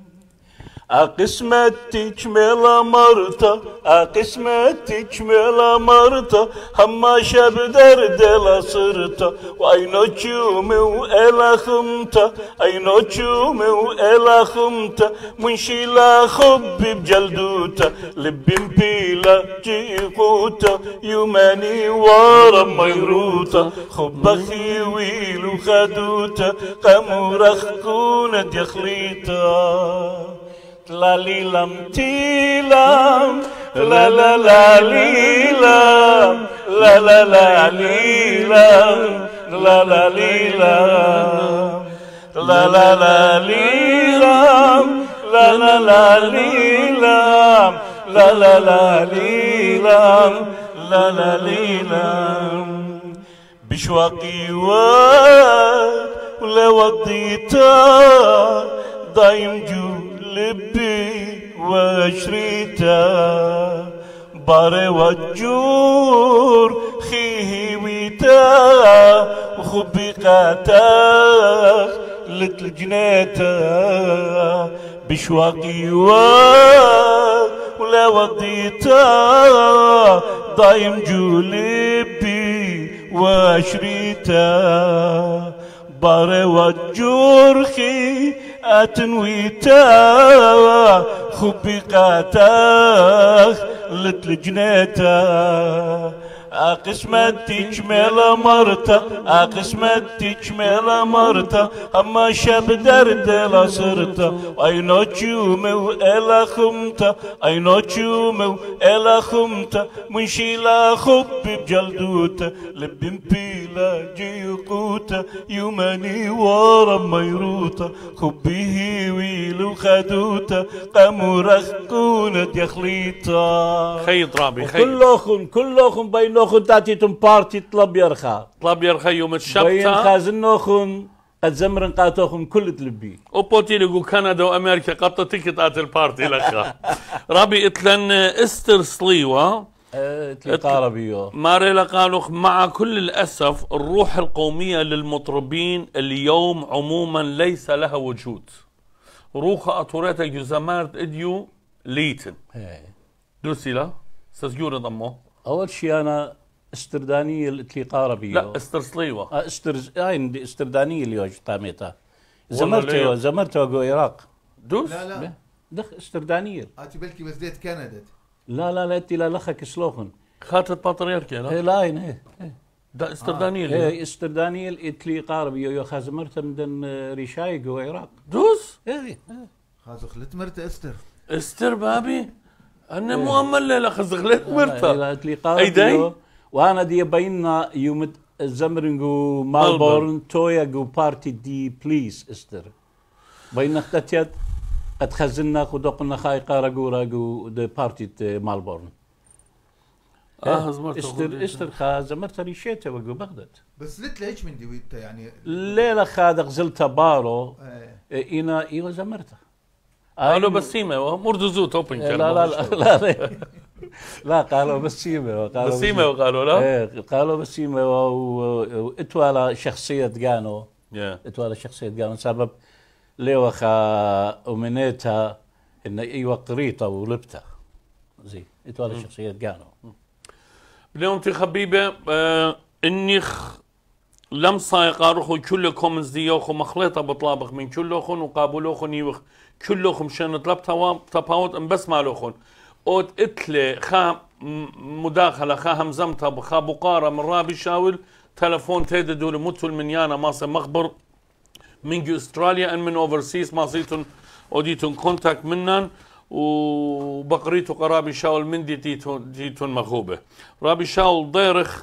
أقسمتك ملا مرتا أقسمتك ملا مرتا هما شب درد لا صرتا وأينو تشومي وإلا خمتا أينو تشومي وإلا خمتا منشي لا خب بجلدوتا لبي مبيلا جيقوتا يوماني ورا ميروتا خب خيويل وخدوتا قمورخ كونت يخليتا لا لي لم تيلام لا لا لا لي لام لا لا لا لي لام لا لا لي لام لا لا لا لي لام لا لا لا لي لام لا لا لا لي لام لا لا لي لام بشواقي واد ولا وضيتا دايم جو لبي وشريتا باري وجور خيه ويتا وخبي قاتاخ لتل جنيتا بشواقي ولا وضيتا ضايم جو لبي وشريتا باري وجور خيه أتنويتا خبي قاتاخ لتل جنيتا أقسمتك ميلا مرتا أقسمتك ميلا مرتا أما شاب درد لا صرتا أينو تشومي وإلا خمتا أينو تشومي وإلا خمتا منشي لا خب بجلدوتا لبي مبيلا جيقوتا يوماني ورا ميروتا خبي هيويل وخدوتا قاموا رخكونت يخليتا خيط رابي خيط كلهم كلهم بينهم تاتيتم بارتي طلب يرخا طلب يرخي يوم بين الشبتة خازنوخن قد زمرن قاتوخن كل تلبي وبوتي لقو كندا وامريكا قطة تيكت ات البارتي لخا رابي اتلن استر صليوة تلقى بيو ماريلا قالوا مع كل الاسف الروح القومية للمطربين اليوم عموما ليس لها وجود روخة اطوريتا جزمارت اديو ليتن دوسي لا سسجور ضمه اول شيء انا استردانيه التلقى بيو لا استر صليوة استر اين استردانيه اللي وجه طاميتها والله زمرته ليه؟ زمرته جو العراق دوس لا لا دخ استردانيه هاتي بلكي بس ديت كندا لا لا لا انت لا لخك سلوخن خاتت بطريركي لا هي لاين هي ده استردانية ليه؟ هي استردانيه التلقى بيو يو خازمرته من ريشاي جو العراق دوس ايه خازو خلت مرت استر استر بابي انا مؤمن لك خزغلت مرتا لا تلقى أي داي؟ بيو وانا دي بينا يوم زمرنجو مالبورن تويا جو بارتي دي بليز استر بين اختتيت قد خزنا خدقنا خاي قارجو راجو دي بارتي مالبورن اه زمرت استر استر خا زمرت ريشيتا وجو بغداد بس لت ليش من ديويتا يعني ليلة خاد غزلت بارو ايه إنا إيوه زمرتها قالوا بسيمة مردزو توبن لا لا لا لا لا لا قالوا بسيمة قالوا بسيمة وقالوا لا ايه قالوا بسيمة واتوالى شخصية جانو yeah. اتوالى شخصية جانو سبب ليوخا أمنيتها إن إيوه قريطة ولبتها زي اتوالى شخصية جانو اليوم في خبيبة آه إني خ... لم سايقارخو كلكم زيوخو مخلطة بطلابخ من كلخن وقابلوخن يوخ كلخم شان طلب تفاوت ام بس مالوخن اوت اتلي خا مداخلة خا همزمتها بخا بقارة من رابي شاول تلفون تيدا دول متول من يانا ماسا مخبر من استراليا ان من اوفرسيس ماسيتون اوديتون كونتاكت منن وبقريتو قرابي شاول من دي ديتون ديتون مغوبة رابي شاول ضيرخ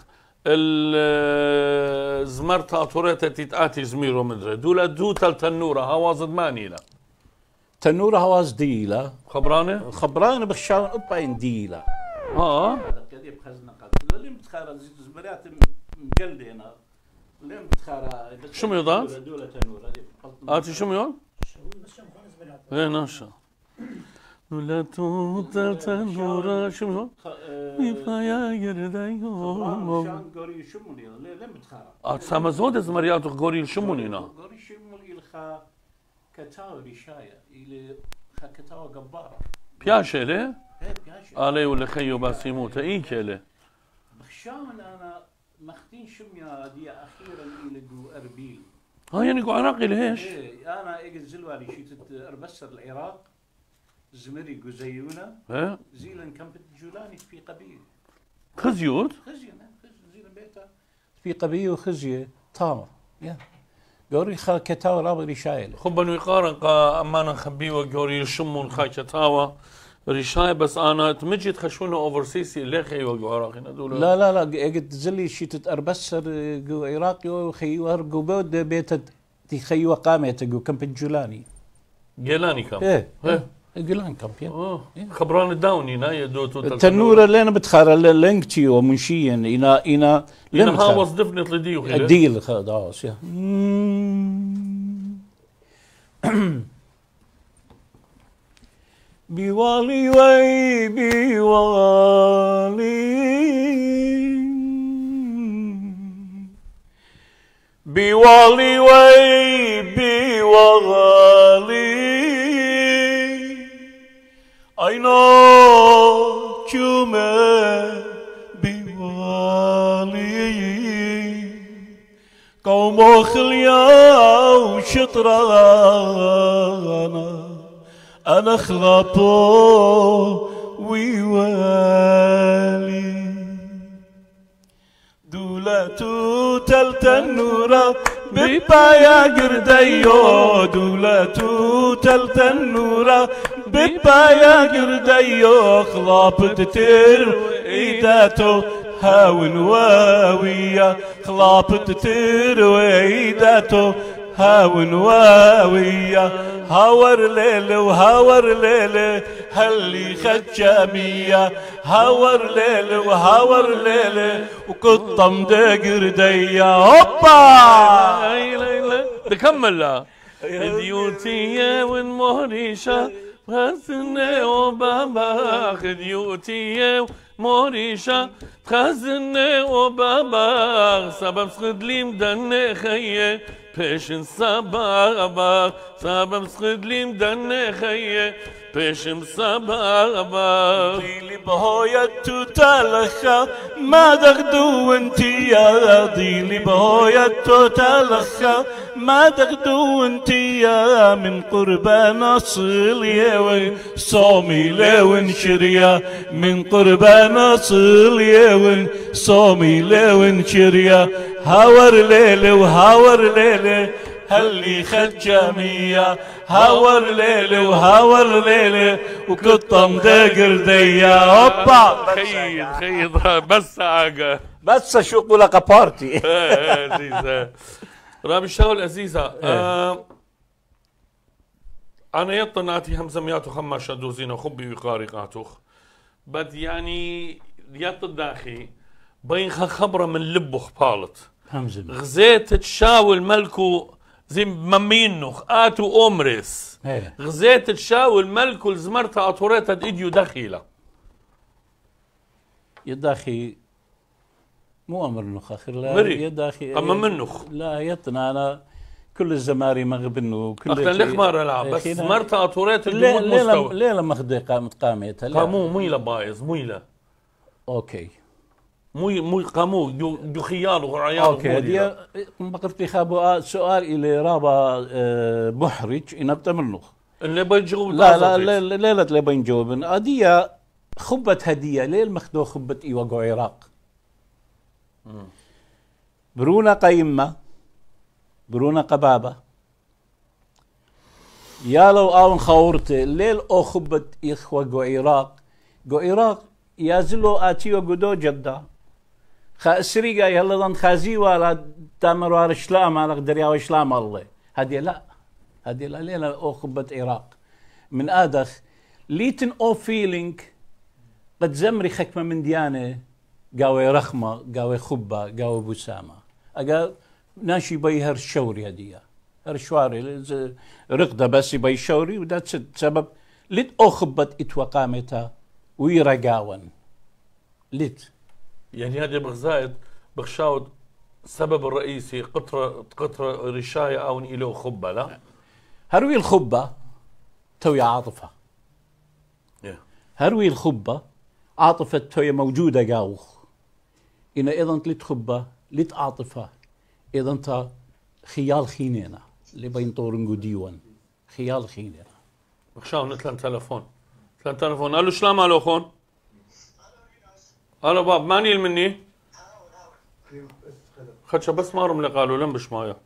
الزمرت اطوريتا تيتاتي زميرو مدري دولا دو تل تنورة هوازد مانيلا تنورة هواز ديلا خبرانة خبرانة بخشاون أباين ديلا اه كذي بخزنا قال لين بتخارا زيت زمرات مجلدينا لين بتخارا شو ميضان؟ دولا تنورة آتي شو ميون؟ ايه ناشا ولا توتل تنورة شو ميون؟ يفايا يردايو شان قوري شموني لين بتخارا آت سامزود زمرياتو غوري شمونينا قوري شموني الخا كتاو رشاية إلى خا كتاو جبارة بياشة ليه؟ ايه بياشة علي ولا خيو باسيموتا ايك ليه؟ بخشاون أنا مختين شميا دي أخيرا إلى جو أربيل ها يعني قو عراقي ليش؟ ايه انا اجي زلوالي شيت اربسر العراق زمري جزيونا ايه زيلن كمبت جولاني في قبيل خزيوت؟ خزيه خزيه زيلن بيتا في قبيل وخزيه تامر يا قوري خا كتاو رابري شايل خبن ويقارن قا امانا خبي وقوري يشمون خاكتاوا ريشاي بس انا تمجي تخشونا اوفرسيسي اللي خي وقو عراقي ندول لا لا لا اجت زلي شيت اربسر جو عراقي وخيو هرقو بود بيتا تي خيو قامت جو كمبت جولاني جيلاني كم ايه ايه جولان كامبيون اه خبران الداوني ناي دوتو التنورة اللي انا بتخارى لينكتي ومنشيا انا انا انا هاوس دفنت لديو خير الديل خلاص يا بيوالي وي بيوالي بيوالي وي بيوالي I know you may be wali قوم خليا وشطرانا أنا خلابو ويوالي دولتو تلتنورا ببايا قرديو دولتو تلتنورا ببايا قرديو خلاب تتر ايداتو هاون واوية خلاب تتر وايداتو هاون واوية هاور ليلة وهاور ليلة هلي خجامية هاور ليلة وهاور ليلة وقطم دقر ديا هوبا تكمل لا ديوتي والمهريشة خزني وبابا خديوتي موريشة خزني وبابا سبب سخد لي مدن خيه بيشن سبابا سبب سخد لي مدن خيه بيشم سبابا ضيلي بهوية تتلخى ما تغدو انتي يا ضيلي بهوية تتلخى ما تغدو انتي يا من قربان اصل يوين صومي لون شريا من قربان اصل يوين صومي لون شريا هاور ليلة وهاور ليلة هاللي خد جميع هاور ليلة وهاور ليلة وقطة مداقر ديا هوبا خيد خيد بس عاقة بس اشوق لك بارتي. عزيزة رامي الشغل عزيزة أنا يطناتي همزة مياتو خماشة دوزينة خبي ويقاري قاتوخ بد يعني يط الداخي بين خبرة من لبخ بالت همزة غزيت تشاول ملكو زي ممينو آتو أمرس هي. غزيت تشاول ملكو الزمرتا أطوريتا إيديو دخيلة يداخي مو أمر نخ آخر لا مري يداخي أما منخ لا يطنا أنا كل الزماري مغبنو كل أختن لك مرة العب بس زمرتا أطوريتا ليه إيديو مستوى ليه لما خدي قامت قامتها لا قامو ميلا بايظ ميلا أوكي مي مي قامو جو جو خيال وغريان اوكي دي بقرتي خابو سؤال الى رابا أه محرج ان بتمنخ اللي بيجاوب لا لا ليلة اللي بنجاوب هدية خبة هدية ليه المخدو خبة ايواقو عراق برونا قيمة برونا قبابة يا لو اون خورتي ليل او خبة اخوة قو عراق قو عراق يازلو اتيو قدو جدا خا سريقا يلا ظن خازي ولا تامر الشلام على دريا وشلام الله هذه لا هذه لا لينا او خبة عراق من ادخ ليتن او فيلينج قد زمري خكمه من ديانه قاوي رخمه قاوي خبه قاوي بسامه اقا ناشي بي هر الشوري هديه هر شواري رقده بس بي شوري وده سبب ليت او خبه اتوقامتها ويرقاون ليت يعني هذا بغزايد بخشاود السبب الرئيسي قطرة قطرة رشاية أو إلى خبة لا هروي الخبة توي عاطفة yeah. هروي الخبة عاطفة توي موجودة قاوخ إن إذا لت خبة لت عاطفة إذا أنت خيال خينينا اللي بين طورنجو ديوان خيال خينينا بخشاود نتلان تلفون تلان تلفون قالوا شلام على أخون أنا باب ماني مني خدش بس ما رملي قالوا لم بش مايا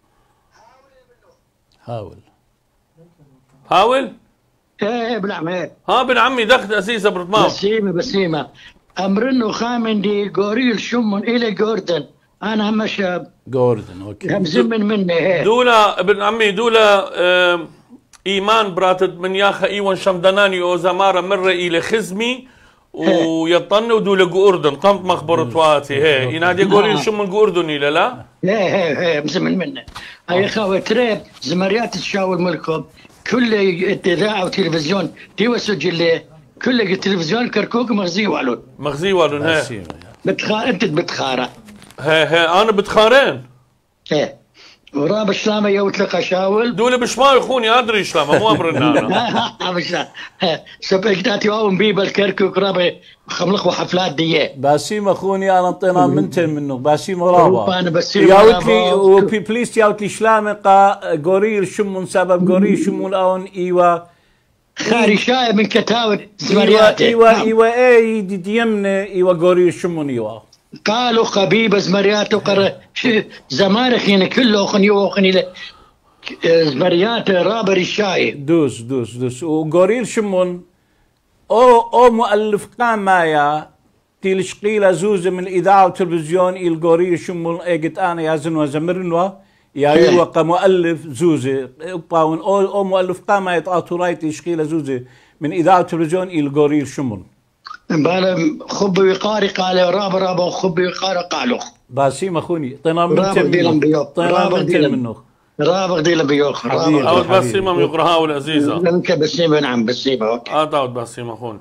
هاول هاول ايه ابن عمي ها ابن عمي دخت أسيسة برطمان بسيمة بسيمة أمرنو خامندي غوريل شمون إلى جوردن أنا هم شاب جوردن أوكي هم زمن مني هيك دولا ابن عمي دولا اه إيمان براتد من ياخا إيوان شمداناني أو زمارة مرة إلى خزمي ويطنوا دول أردن قمت مخبرة واتي هي ينادي يقولي شو من أردن إلى لا؟ لا هي هي مزمن منه هاي خاوة تريب زمريات تشاور ملكم كل إذاعة وتلفزيون تيوا سجل كل التلفزيون كركوك مغزي والون مغزي والون هي بتخار أنت بتخارة هي هي أنا بتخارين هي وراب الشلامة يوتلقى شاول دول بشما يخوني أدري شلامة مو أمرنا أنا مش لا سبق داتي واون بيبل كركوك رابي خملخ وحفلات ديه باسيم اخوني انا انطينا منتين منه باسيم رابا انا بسيم ياوتلي وبي بليس ياوتلي شلامقه غورير شمون سبب غورير شمون اون ايوا خاري شاي من كتاوت زمرياته ايوا ايوا اي دي يمنا ايوا غورير شمون ايوا قالوا خبيب زمريات وقر زمانك يعني كله خنيو وخني زمريات رابر الشاي دوس دوس دوس وغورير شمون او او مؤلف قام مايا تيلشقيلا زوزة من اذاعه وتلفزيون الغورير شمون اجت انا يا زنوا زمرنوا يا يوقع مؤلف زوزة باون او او مؤلف قام مايا تاطورايت تيلشقيلا زوزة من اذاعه وتلفزيون الغورير شمون بالا خب وقاري قال راب راب وخب وقاري قالوا باسيم اخوني طينا منتين طينا منتين منه رابغ دي لبيوخ عاود باسيمة يقرأها والعزيزة لنك بسيمة نعم بسيمة اوكي اه تعود باسيمة اخون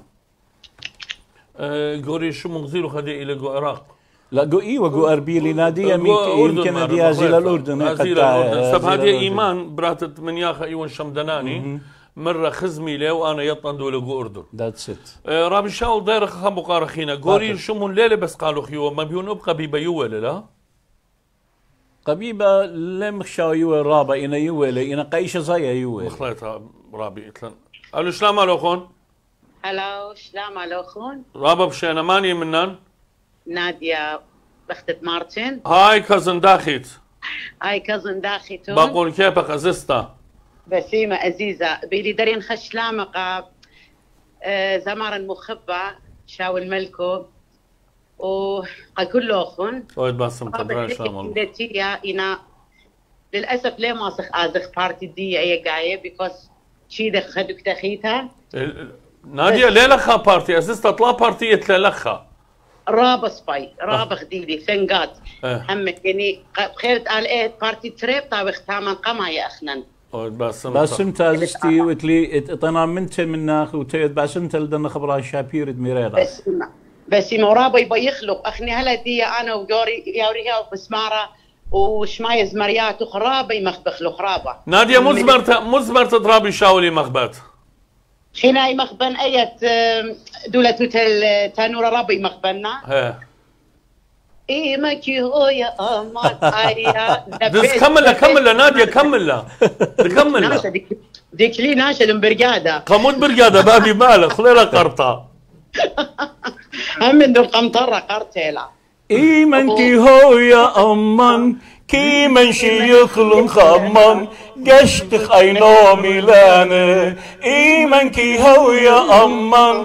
غوري شو مغزيلو خدي الى جو عراق لا جو ايوه جو اربيلي ناديه يمكن دي ازيل الاردن ازيل الاردن سب هذه ايمان براتت من ياخا ايوان شمداناني مرة خزمي له وانا يطن دول جو اردن ذاتس ات رابي شاول داير خمو قارخينا غوري شو من ليله بس قالوا خيو ما بيون ابقى بيبيوه لا قبيبة لم خشاو يوه رابا إنا يوه لي إنا قايشة زايا يوه مخليتها رابي إتلن ألو شلام علوخون هلو شلام علوخون رابا بشينا ماني منان نادية بختة مارتن هاي كازن داخيت هاي كظن داخيتون بقول كيفك عزيزتا؟ بسيمة عزيزة بيلي دارين خش لامقة آه زمار المخبة شاو الملكو وقل أخون ويد باسم تدري شامل التي إنا للأسف ليه ما صخ آزخ بارتي دي أي قاية بيكوس شي دخ خدك تخيتها نادية ليه لخا بارتي عزيزتا طلع بارتي يتلخا رابا سباي رابا خديدي ثانك اه. هم يعني بخيرت قال ايه بارتي تريب طابخ تامن قما يا اخنن باسم باسم تازستي وتلي اتنا منت مناخ وتيد باسم تلدن خبرها شابير دميريرا بس بس مرابا يبغى يخلق اخني هلا دي انا وجوري يوريها وبسماره وشمايز مريات وخرابه يمخبخ له خرابه نادية مزمرت مزمرت تضربي شاولي مخبات خناي مخبن ايت دولة تل تانورا رابي مخبنا ها اي ماكي هو يا امان ايا بس كمل كمل نادية كمل كمل ناشا ديك ديك لي ناشا البرقاده قمود برقاده بابي مالك خلينا قرطه هم من دول قمطره قرتيلا ايمن كي هو يا امان كي من شيخلن خمان قشتخ اينو ميلانه ايمن كي هو يا امان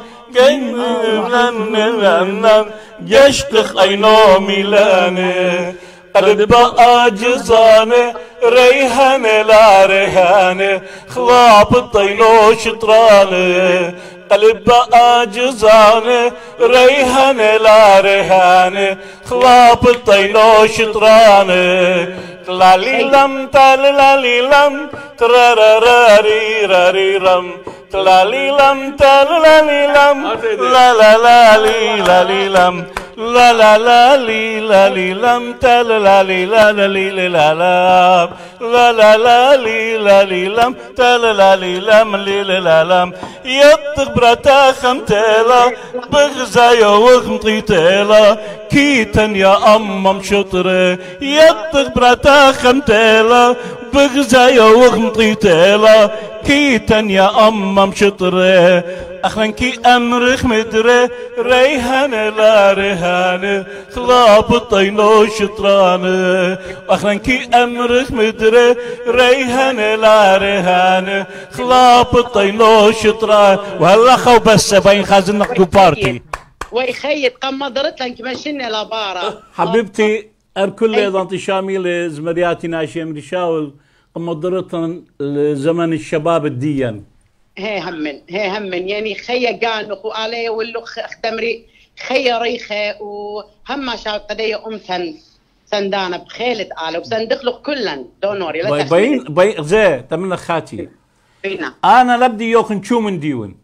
قشتخ اينو ميلانه قلب آجزانه ريحانه لا ريحانه خلاب الطينو شطرانه قلب آجزانه ريحانه لا ريحانه خلاب الطينو شطرانه تلالي لم تلالي لم تراراري راري رم تلالي لم تلالي لم لا لا لا لي لا لي لم لا لا لا لي لا لي لم تلا لي لا لا لي لا لا لا لا لا لي لا لي لم تلا لي لم لي لا لم يطق برتا خمتلا بغزايا وخمطيتلا كيتن يا أمم شطرة يطق برتا خمتلا بغزايا وخمطيتلا كيتن يا أمم شطرة أخرنكي أمرخ مدري ريحانة لا ريحانة خلاب الطينو شطرانة أخرنكي أمرخ مدري ريحانة لا ريحانة خلاب الطينو شطرانة وهلا خو بس بين خازن نقدو بارتي ويخيط قم ضرت لك مشينا لبارة حبيبتي أركل أيضا تشامي لزمرياتي ناشي أمري شاول قم ضرتن لزمن الشباب الديان هي همن هي همن يعني خيا قانق وعليه واللو اختمري خيا ريخه وهم شاو قديه ام سن سندانه بخيلة آله وسندخلق كلن دونوري لا باين باين زي تمنى خاتي فينا انا لبدي يوكن شو من ديون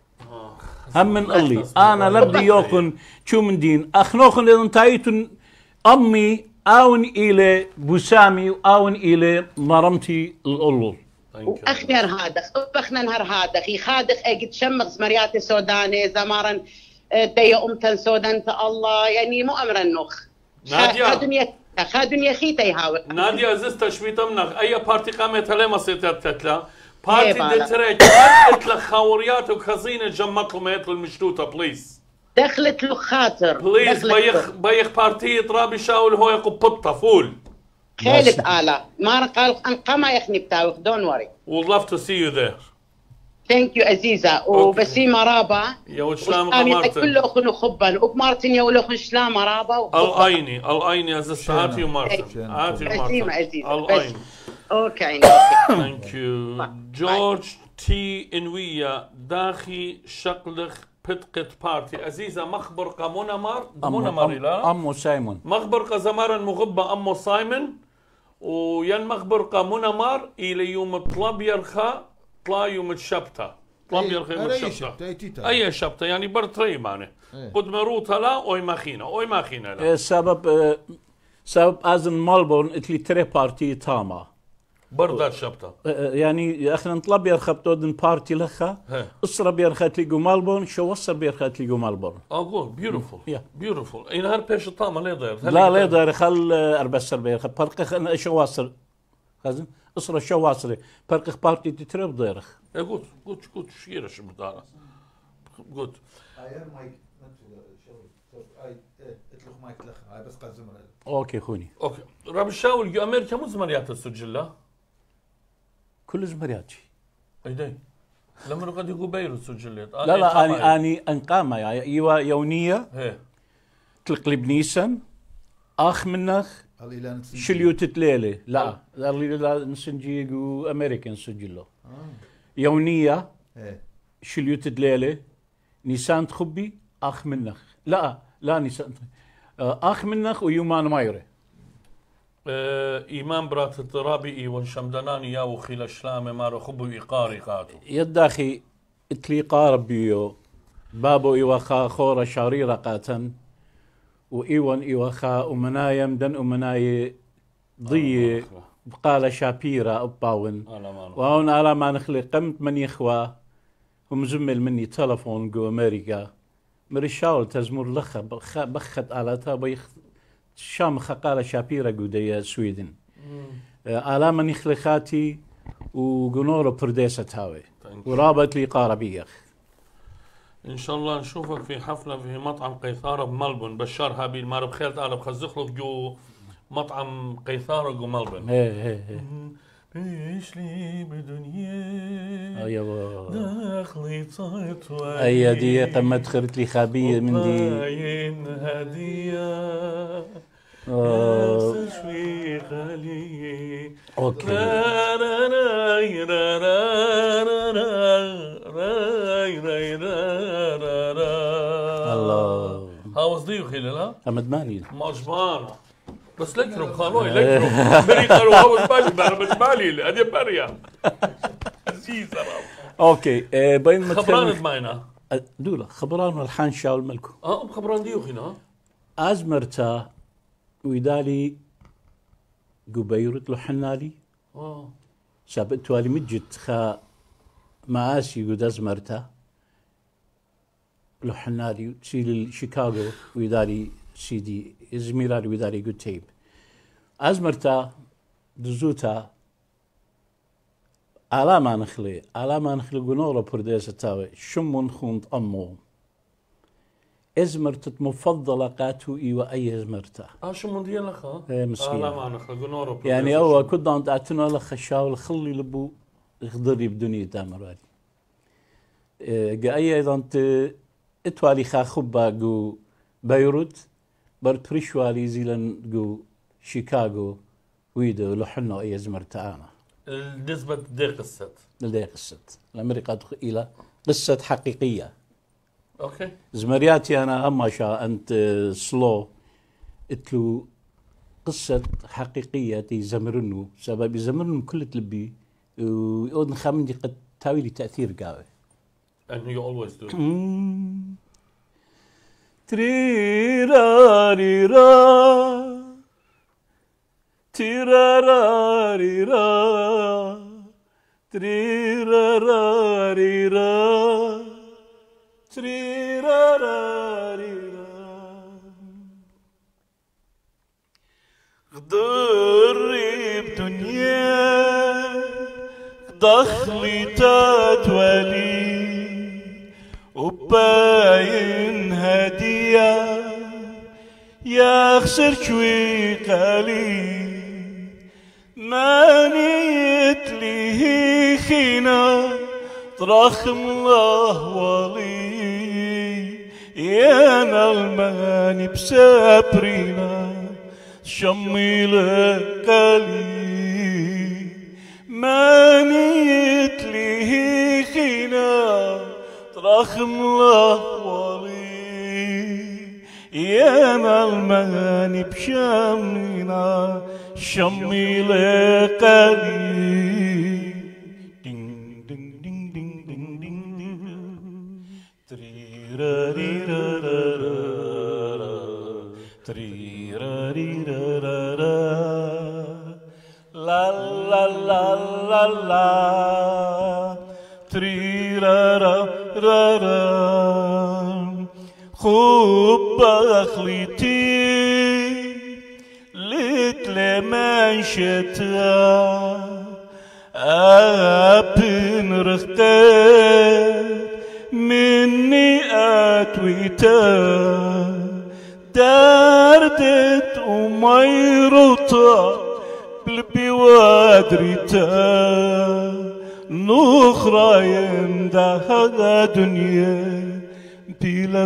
هم من الله انا لبدي يوكن شو من دين اخنوخن لان تايتن امي اون الى بوسامي واون الى مرمتي الأولول واخنر هذا اخنا نهر هذا خي خادخ اجد شمغ مرياتي سوداني زمارا دي امتن سودان الله يعني مو امر النخ نادية خادني خادني خيتا يهاوي نادية عزيزتا شويتا منك اي بارتي قامت هلا ما سيتر تتلا بارتي دتريك اتلا خاوريات وخزينه جمعت له ميت المشتوته بليز دخلت له خاطر بليز بيخ بيخ بارتي ترابي شاول هو يقبطه فول خالد آلا ما قال أنقما يخني بتاوخ don't worry. We'd love to see you there. Thank you عزيزة وبسيمة رابا يا وشلام قمارتن كل أخن خبا وقمارتن يا ولخن شلام رابا الأيني الأيني عزيزة هاتي ومارتن هاتي ومارتن بسيمة عزيزة الأيني أوكي Thank you جورج تي إنوية داخي شقلخ بتقت بارتي عزيزة مخبرقة منمر منمر لا أمو سايمون مخبرقة زمارا مغبة أمو سايمون وين مخبرقة منمر إلى يوم طلب يرخى طلا يوم الشبتة طلب يرخى يوم الشبتة أي شبتة يعني برتري معنى قد مروتها لا أوي ماخينة أوي ماخينة لا سبب سبب أزن مالبون اتلي تري بارتي تاما بردات شبتة يعني اخنا نطلب يرخى بتودن بارتي لخا اسرى بيرخى تلقوا مالبون شو وصل بيرخى تلقوا مالبون اه بيوتيفول بيوتيفول اي نهار بيش طامة لا يضير لا لا يضير خل اربسر بيرخى برقخ شو واصل خازن اسرى شو واصل برقخ بارتي تترب ضيرخ قلت قلت قلت شيرش مدارة قلت ايه اتلخ ما يتلخ هاي بس قد زمرة. اوكي خوني. اوكي راب الشاول جو امريكا مو زمريات السجلة كل زمرياتي. ايدي لما قد يقول بيروت سجلت. لا لا اني اني انقامه يعني ايوا يونيه. ايه تلقلي بنيسن اخ منخ شليو تتليلي لا لا نسنجي امريكان سجله يونيه شليو تتليلي نيسان تخبي اخ منخ لا لا نيسان اخ منخ ويومان مايره ايمان برات الترابي والشمداناني يا وخيل الشلام ما رخبو ايقاري قاتو يداخي اتلي قاربيو بابو ايوخا خورا شاريرا قاتن وإيوان إيوخا ومنايم دن ومناي ضي بقالة شابيرا أباون وهون على ما نخلي قمت من يخوى ومزمل مني تلفون جو أمريكا مرشاول تزمر لخا بخت على تابيخ شام خقالة شابيرا جودية سويدن على من يخلي خاتي وجنورو برديسة تاوي ورابط لي قاربيخ ان شاء الله نشوفك في حفله في مطعم قيثاره بملبون بشار هابي المار بخير تعال بخزخ لك جو مطعم قيثاره جو ملبون ايه ايه ايش لي بدنيا ايوه داخلي صوت اي دي قمت خرت لي خابيه من دي عين هديه شوي غالي اوكي الله هاوز ضيوخي لا حمد مالي مجبانة بس لكرم خانوي لكرم بري قالوا هاوز بالي بس بالي هذه بريا عزيز اوكي بين خبران دماينا دولا خبران الحان شاول ملكو اه خبران ديوخينا ازمرتا ويدالي قبيرت لحنالي اه سابت والي مجد خا مآسي قد ازمرتا لحنالي سيل شيكاغو ويدالي سيدي زميلاري ويدالي قد تيب ازمرتا دزوتا على ما نخلي على ما نخلي قنورة برديسة تاوي شمون خونت أمو ازمرتت مفضلة قاتو ايوا اي ازمرتا اه شو من ديال لخا ايه مسكين اه لا ما نخلي قنورة يعني اول كنت عند اعتنا لخ الشاول خلي لبو يخضري بدنيا تامرالي ايه اي ايضا انت اتوالي خا خبا جو بيروت برد بريشوالي زيلن جو شيكاغو ويدو لحنو اي ازمرتا انا النسبة دي قصة لدي قصة الأمريكا إلى قصة حقيقية أوكي زمرياتي أنا أما شا أنت سلو اتلو قصة حقيقية تي زمرنو سبب زمرنو كل تلبي ويقول خامني قد تاويلي تأثير قاوي and you always do تريراريرا تيراراريرا تريراريرا تريراريرا غدري بدنيا دخلي تتولي وباين هدية يا خسر شوي قليل مانيت لي خينا ترخم الله ولي يا الماني بسابرينا شمي لقلي مانيت لي خينا ترخم الله ولي يا الماني بشمينا شمي لقلي دين دين دين دين دين دين تريراريرارارا تريراريرارارا لا لا لا لا لا تريرارارارا خوب أخليتي لمن شتا أبن رختت مني أتويتا دردت وميرطة بلبي وادريتا نخرى يمدها دنيا بلا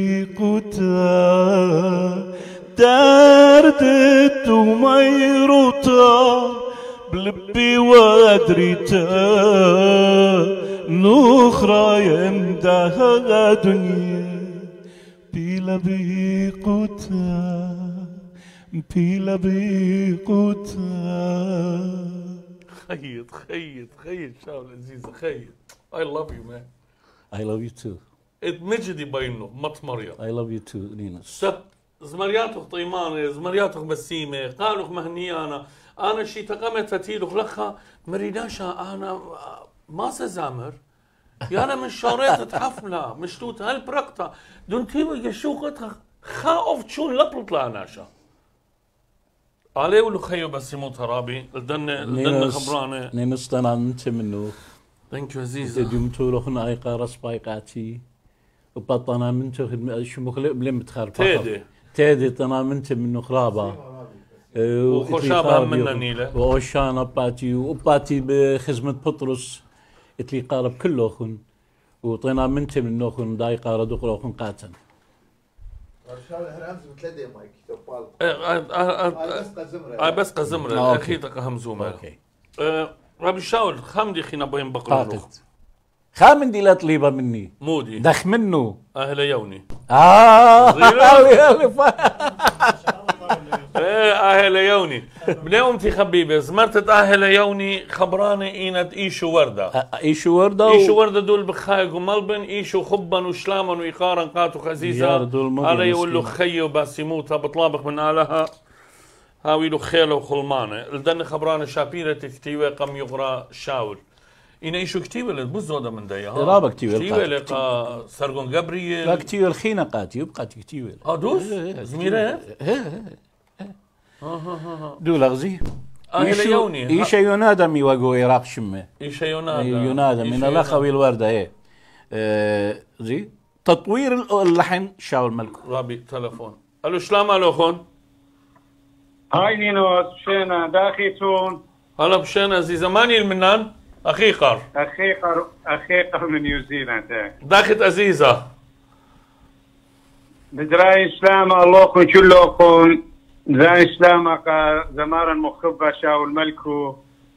بيقوتا دردت وميرطة بلبي وادريتا نخرى يمدها دنيا بلا بيقوتا بلا بيقوتا. خيط خيط خيط شاول عزيزة خيط. I love you man. I love you too. ادمجدي بينه مط مريم. I love you too نينوس. سب زمرياتك طيمانة زمرياتك بسيمة قالوا مهنيانا أنا شي تقمت فتيلك لخا مريناشا أنا ما سزامر يا أنا من شاريت حفلة مشتوت هالبرقطة دون تيمو يشوقتها خاوف تشون لبلط لاناشا عليه ولو خيو بس يموت هرابي لدن لدن خبرانة نينوس تنا انت منو ثانك يو عزيزة دمتو لخنا ايقا رسبايقاتي وبطنا منتو شو مخلق بلم تخرب تيدي تيدي تنا منت منو خرابة وخشابة منا نيلة وأوشان أباتي وأباتي بخدمة بطرس اتلي قارب كله خن وطينا منت منو خن داي قارب دخل خن قاتن اي بس قزمرة اخيتك اهم زومة ربي شاول خامدي خينا بين بقرة خامن دي لا طليبة مني مودي دخ منه اهل يوني اه ايه اهل يوني بني امتي خبيبه زمرت اهل يوني خبراني اينت ايشو ورده ايشو ورده ايشو ورده دول بخايق وملبن ايشو خبا وشلاما ويقارا قاتو خزيزه هذا يقول له خيو بس يموت بطلابك من آلها هاوي له خيله وخلمانه لدن خبرانه شابيره تكتيوه قم يغرى شاول إنا إيشو كتيبة للبزودة من دايا ها رابا كتيبة كتيبة لقا سرقون قبري لا كتيبة الخينة قاتي يبقى كتيبة اه دوس زميرات دو لغزي أهل يوني إيشا ينادى مي وقو إراق شمه إيشا ينادى ينادى من الأخوي الوردة إيه زي تطوير اللحن شاول ملكو رابي تلفون ألو شلام ألو خون هاي نينوس بشينا داخيتون هلا بشينا زي زماني المنان أخي قار أخي قار أخي قار من نيوزيلندا داخت عزيزة بدراي إسلام الله كن كلكم ذا إسلام قا زمارا مخبة شاول ملكو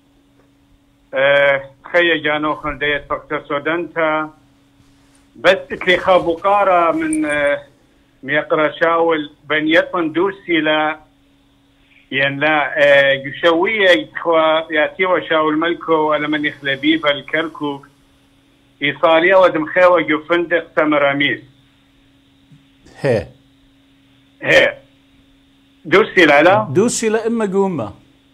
اه خي جانو خن ديت فقط سودنتا بس اتلي خابو قارة من اه ميقرا شاول بن يطن دوسي لا ين لا اه يشوية يتخوى ياتيوا شاول ملكو ولا من يخلبيبا الكركوك إيصاليا ودم خيوة جفندق سمراميس هي هي دوسي لا لا دوسي لا إما قومة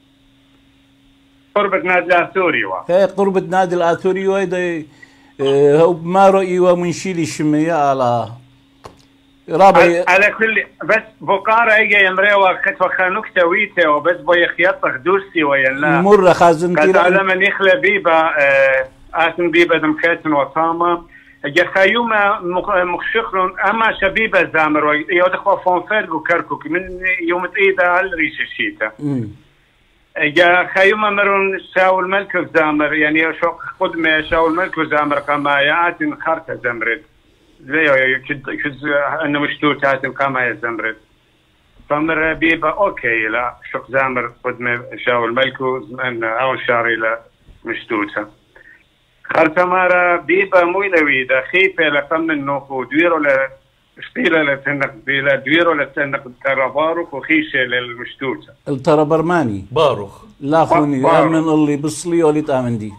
قربة نادي الآثوري هي قربة نادي الآثوري وإذا هو ما رأي ومنشيل الشمية على رابع على كل بس بقارة يجي يمريوا كتف خانوك تويته وبس بو يخيطك دوسي ويلا مرة خازنتي كتا على من يخلى بيبا آتن بيبا دمكاتن وطامة جا خيوما مخشخلون أما شبيبة زامر يودخوا فونفال وكركوك من يوم تقيدة الريش الشيطة جا خيوما مرون شاول ملك زامر يعني شوق قدمة شاول ملك زامر قما ياتن خارطة زمرد زي كد انه مشتوت هاتم قما يزمرد فمر بيبا اوكي لا شوق زامر قدمة شاول ملك ان اول شاري لا مشتوتة خارطة مارا بيبا مويلوي دا خيفة لقم النوخو دويرو لا شطيلة لتنق بيلا دويرو لتنق تراباروخ وخيشة للمشتوتة الترابرماني باروخ لا خوني امن اللي بصلي ولي تامن دي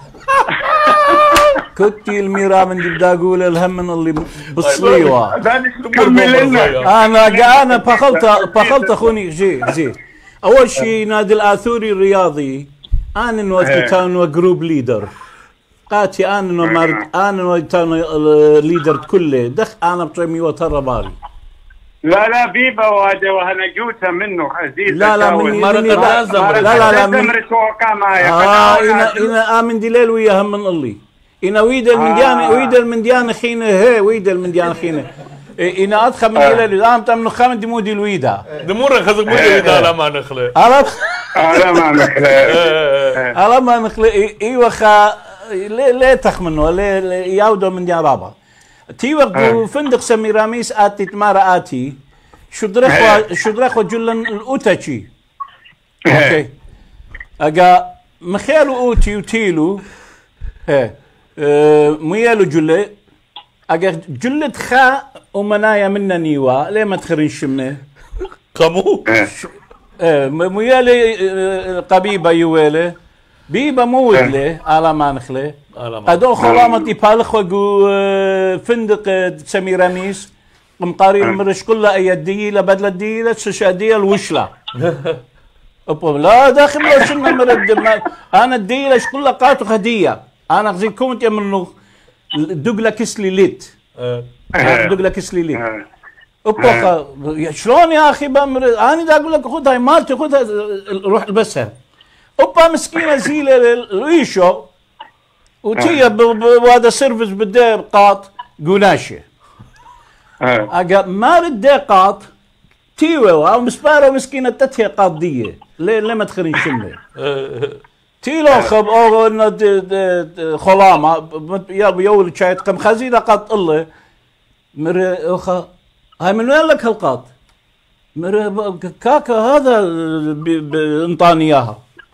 كنتي الميرا من دي بدي اقول الهم من اللي بصلي وا انا انا بخلت بخلت اخوني جي جي اول شيء نادي الاثوري الرياضي انا نوقت كانوا جروب ليدر قاتي انا نو مرد انا نو تانو ليدر كله دخ انا بطيمي وترى بالي لا لا بيبا وهذا وهنا جوتها منه عزيز لا لا مني مني لا لا لا من اه انا انا امن دليل وياهم من الله انا ويد المنديان ويد المنديان خينه هي ويد المنديان خينه إنا أدخل من إلى الآن تم نخام دمودي الويدا دمورة خزق مودي الويدا على ما نخلي على على ما نخلي على ما نخلي إيوه خا ليه ليه تخمنوا ليه ياودوا من جرابة تيوه فندق سميراميس آتي تمارا آتي شو درخوا شو درخوا جلن الأوتاشي أوكي أجا مخيلو أوتي وتيلو ها ميالو جلة أجا جلة خا ومنايا منا نيوا ليه ما تخرين شمنه كمو ميالي قبيبة يويله بيبا مودله على ما نخله هذول خلامتي بالخو فندق سميراميس مقارين مرش كلها ايدي لبدله دي لشاديه الوشله لا داخل لو شنو مرد انا الدي لش كلها قاتو هديه انا غزي كنت منه دقله كسلي ليت دقله كسلي ليت اوبا شلون يا اخي بمر انا دا اقول لك خذها مالتي خذها روح البسها اوبا مسكينه زيله الريشو وتي بهذا سيرفيس بدي قاط قناشه اجا ما رد قاط تيوه او مسباره مسكينه تتهي قاضيه ليه ليه ما تخرين شمه تيلو خب او خلامه يا يولد شايت كم خزينه قاط الله مر اخا هاي من وين لك هالقاط؟ مر كاكا هذا انطاني اياها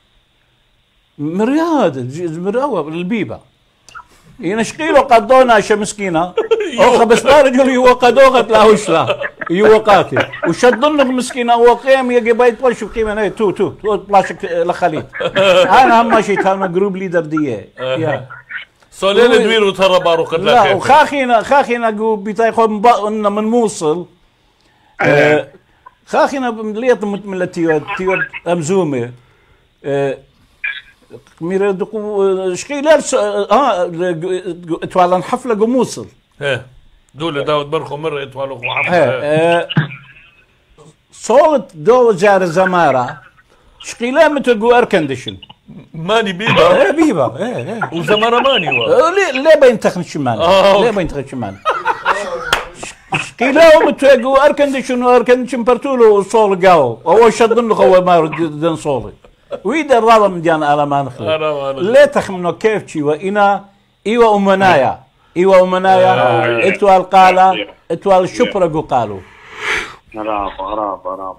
مرياد مراوة البيبة ينشقيلو قدونا شا مسكينة اوخا بس لا رجل يو قدوغت لا وشلا يو قاتل وشدنك مسكينة هو قيم يجي بايت بوش قيمة ايه تو تو تو بلاشك لخليط انا هم ماشي كانوا جروب ليدر دي يا سولين دوير وترى بارو قد لا وخاخينا خاخينا جو بيتاي خو من من موصل خاخينا ليط من تيو تيو امزومه مير دقو شقيلر اه اتوالن حفله قموصل ايه دول داود برخو مره اتوالو حفله صوت دو جار زماره شقيله متقو اير كونديشن ماني بيبا ايه بيبا ايه ايه وزماره ماني هو ليه ليه بينتخن شمان ليه بينتخن شمان شقيله متقو اير كونديشن واير كونديشن برتولو صول قاو هو شدن له هو ما دن صولي ويدا الرابع من ديان على ما نخلي ليه تخمنوا كيف شي وانا ايوا امنايا ايوا امنايا اتوال قالا اتوال شبرقو قالوا رابا رابا رابا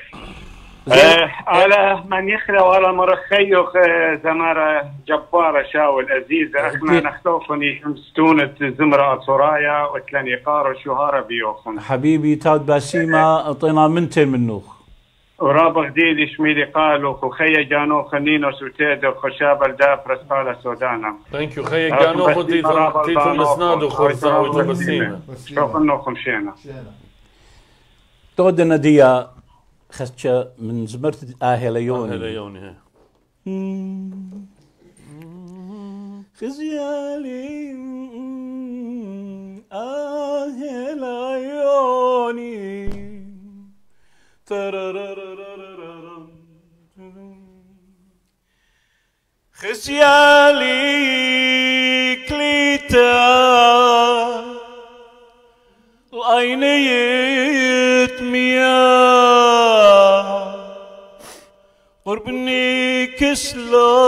على من يخلى ولا مرخيو زمارة جبارة شاول عزيزة احنا نختوخني مستونة زمرة صرايا وتلاني قارو شهارة بيوخن حبيبي تاود باسيمة اعطينا منتين منوخ ورابغ ديدي شميلي قالوا وخيا جانو خنينو سوتيد وخشاب الدافرس قال سودانا ثانك يو خيا جانو خدي تيتو مسناد وخرزا وتبسيمة شوف انكم شينا تودنا ديا خشة من زمرت اهليوني اهليوني خزيالي اهليوني خزيالي كليتا العينيت مياه قربني كسلو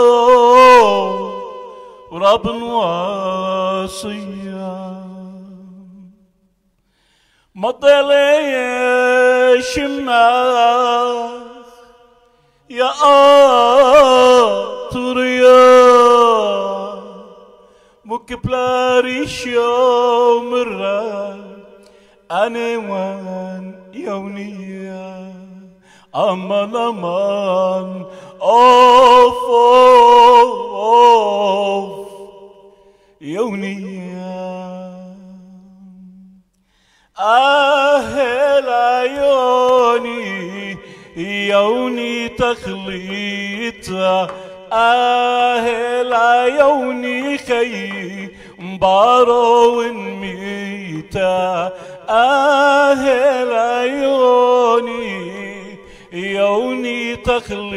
ورب واصيا مطلي شماخ يا آطر يا مكبلاري شو مرة أنا وان يونيا أمان أمان أوف أوف يونيا أهل عيوني يوني تخليطا أهل عيوني خي مبارو ميتا أهل عيوني يوني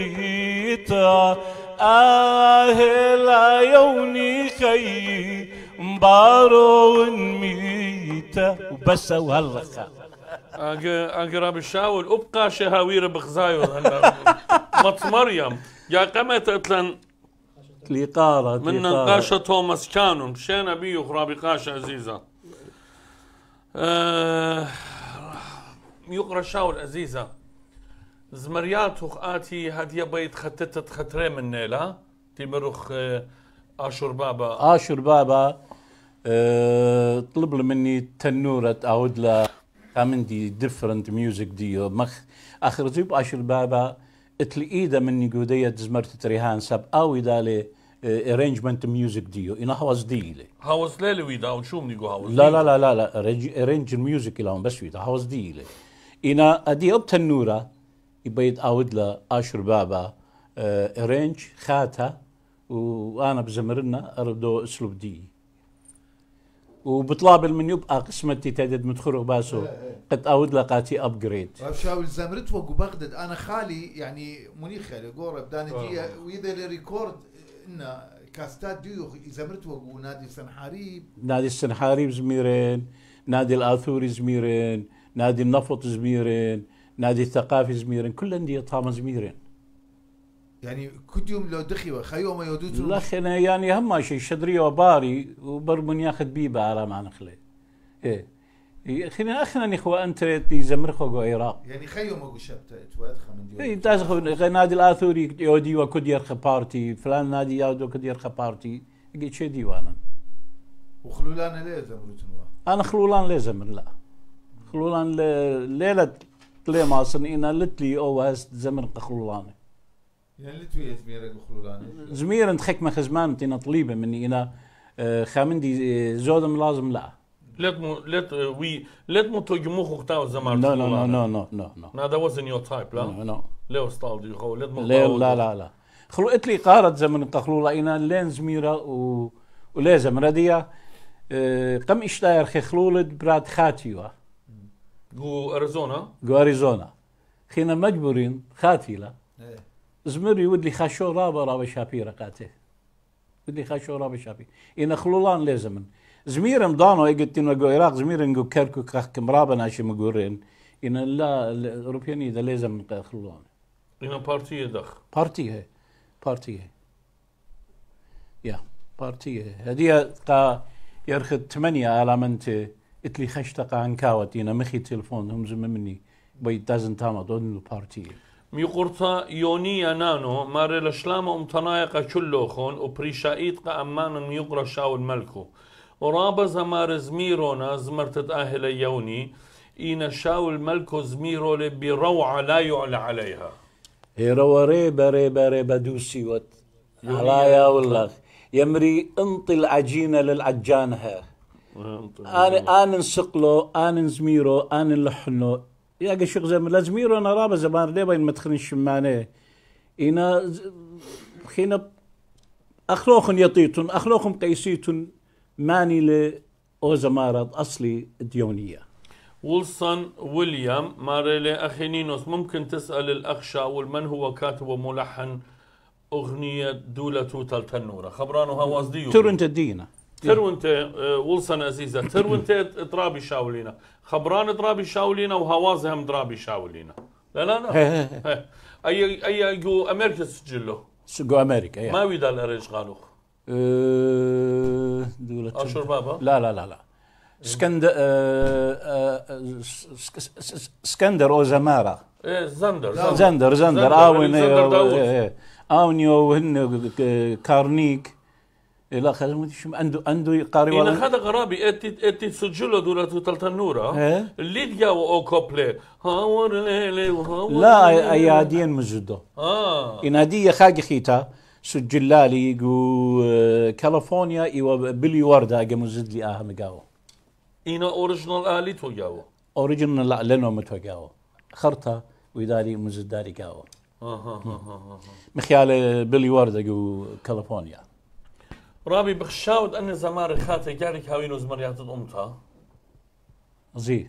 تخليطا أهل عيوني خي مبارو ميتا وبس وهالخا اقرب الشاول ابقى شهاوير بخزايو مط مريم يا قمت اتلن لقارة من نقاشة توماس كانون مشينا بيو خرابي قاشة عزيزة آه يقرا شاول عزيزة زمريات وخاتي هدية بيت خطتت خطري من نيلا تمرخ آه اشور بابا اشور بابا أه طلب لي مني تنورة اعود له عندي ديفرنت ميوزك ديو مخ اخر زيب اشور بابا اتلقيده مني قودية زمرت تريهان سب او دالي ارينجمنت ميوزك ديو انا هاوس ديلي هاوس ليلي ويدا وشو منيقو هاوس لا لا لا لا لا ارينج ميوزك لهم بس ويدا هاوس ديلي انا ادي اب تنورة يبيد اعود له اشور بابا ارينج خاتها وانا بزمرنا اردو اسلوب دي وبطلاب من يبقى قسمتي تدد مدخل باسو قد اود لقاتي ابجريد شاول زمرت وقو بغداد انا خالي يعني مني خالي قورة بداني جي واذا الريكورد ان كاستات ديو زمرت وقو نادي السنحاريب نادي السنحاريب زميرين نادي الاثوري زميرين نادي النفط زميرين نادي الثقافي زميرين كل انديه طامه زميرين يعني كل يوم لو دخيوة خيوم يودوتون لا خنا يعني هم شيء شدريه وباري وبرمن ياخذ بيبه على معنا خلي ايه خلينا اخنا اخوه انت تزمرخوا جو العراق يعني خيوم اقول شبت توادخ من ديو اي تازخو نادي الاثوري يودي وكد يرخ بارتي فلان نادي يودي كد يرخ بارتي قلت شي ديوانا وخلولان ليه زمرتون انا خلولان ليه زمر لا خلولان ليله ليه ما صنينا لتلي او هاست زمر خلولان يعني لتوي زميرك وخلولان زمير انت خك ما خزمان انت طليبه مني انا خامندي زودم لازم لا let mo let uh, we let mo to يمخو ختاو زمان no no no no no no no no that wasn't your type لا no no ليه ستال دي خو let mo لا لا لا لا خلو اتلي قارت زمن قخلولا انا لين زميره و ولا زمره دي اه قم اشتاير خلولد براد خاتيوا جو اريزونا جو اريزونا خينا مجبورين خاتيلا زمري ودلي خاشو رابا رابا شابيرا قاته ودلي خاشو رابا شابي إن خلولان لازمن زميرم دانو قلت إنه جو العراق زميرن جو كركو كخ مرابا ناشي مقورين إن لا الأوروبيين إذا لازم خلولان إن بارتي دخ بارتي هي بارتي هي يا بارتي هي هدية قا يرخد ثمانية على منت اتلي خشتق عن كاوت إن مخي تلفون هم زم مني بيت دازن تاما دون بارتي ميقرطا يوني نانو ماري لشلام امتنايقة كلوخون وبريشايت قا أمان ميقرا شاول ملكو ورابا زمار زميرونا زمرتت أهل يوني إن شاول ملكو زميرو بروعة لا يعلى عليها هي روا ريبا ريبا ريبا دوسي وات علايا والله يمري انطي العجينة للعجانها أنا أنا نسقلو أنا نزميرو أنا نلحنو يا قشق زي ما لازميرو انا رابا زمان ليه بين مدخن الشمانه انا خينا اخلوخن يطيتون اخلوخن قيسيتون ماني ل اوزمارات اصلي ديونيه ويلسون ويليام ماريلي اخينينوس ممكن تسال الاخ شاول من هو كاتب وملحن اغنيه دوله توتال تنوره خبرانه هواز ديو ترنت الدينا ترونت ويلسون عزيزة ترونت اضرابي شاولينا خبران اضرابي شاولينا وهوازهم اضرابي شاولينا لا لا لا اي اي جو امريكا سجله سجو امريكا ما ويدا الاريج قالوا أه دولة اشور بابا لا لا لا لا اسكندر اسكندر او زمارة ايه زندر زندر زندر اون اونيو وهن كارنيك لا خلينا شو عنده عنده قاري ولا هذا غرابي اتي اتي سجله دولة تلتنورة اللي جاوا او كوبلي هاور ليلي وهاور لا ايادين مزدو اه ان هديه خاقي خيتا سجلالي جو كاليفورنيا ايوا بيلي وردا جمزد لي اهم جاو انا اوريجينال الي تو جاو اوريجينال لا لانه متوجاو خرطه ويداري مزداري جاو اها اها مخيال بيلي وردا جو كاليفورنيا رابي بخشاود أن زمار خاتي جارك هاوينو زمريات الأمتا زي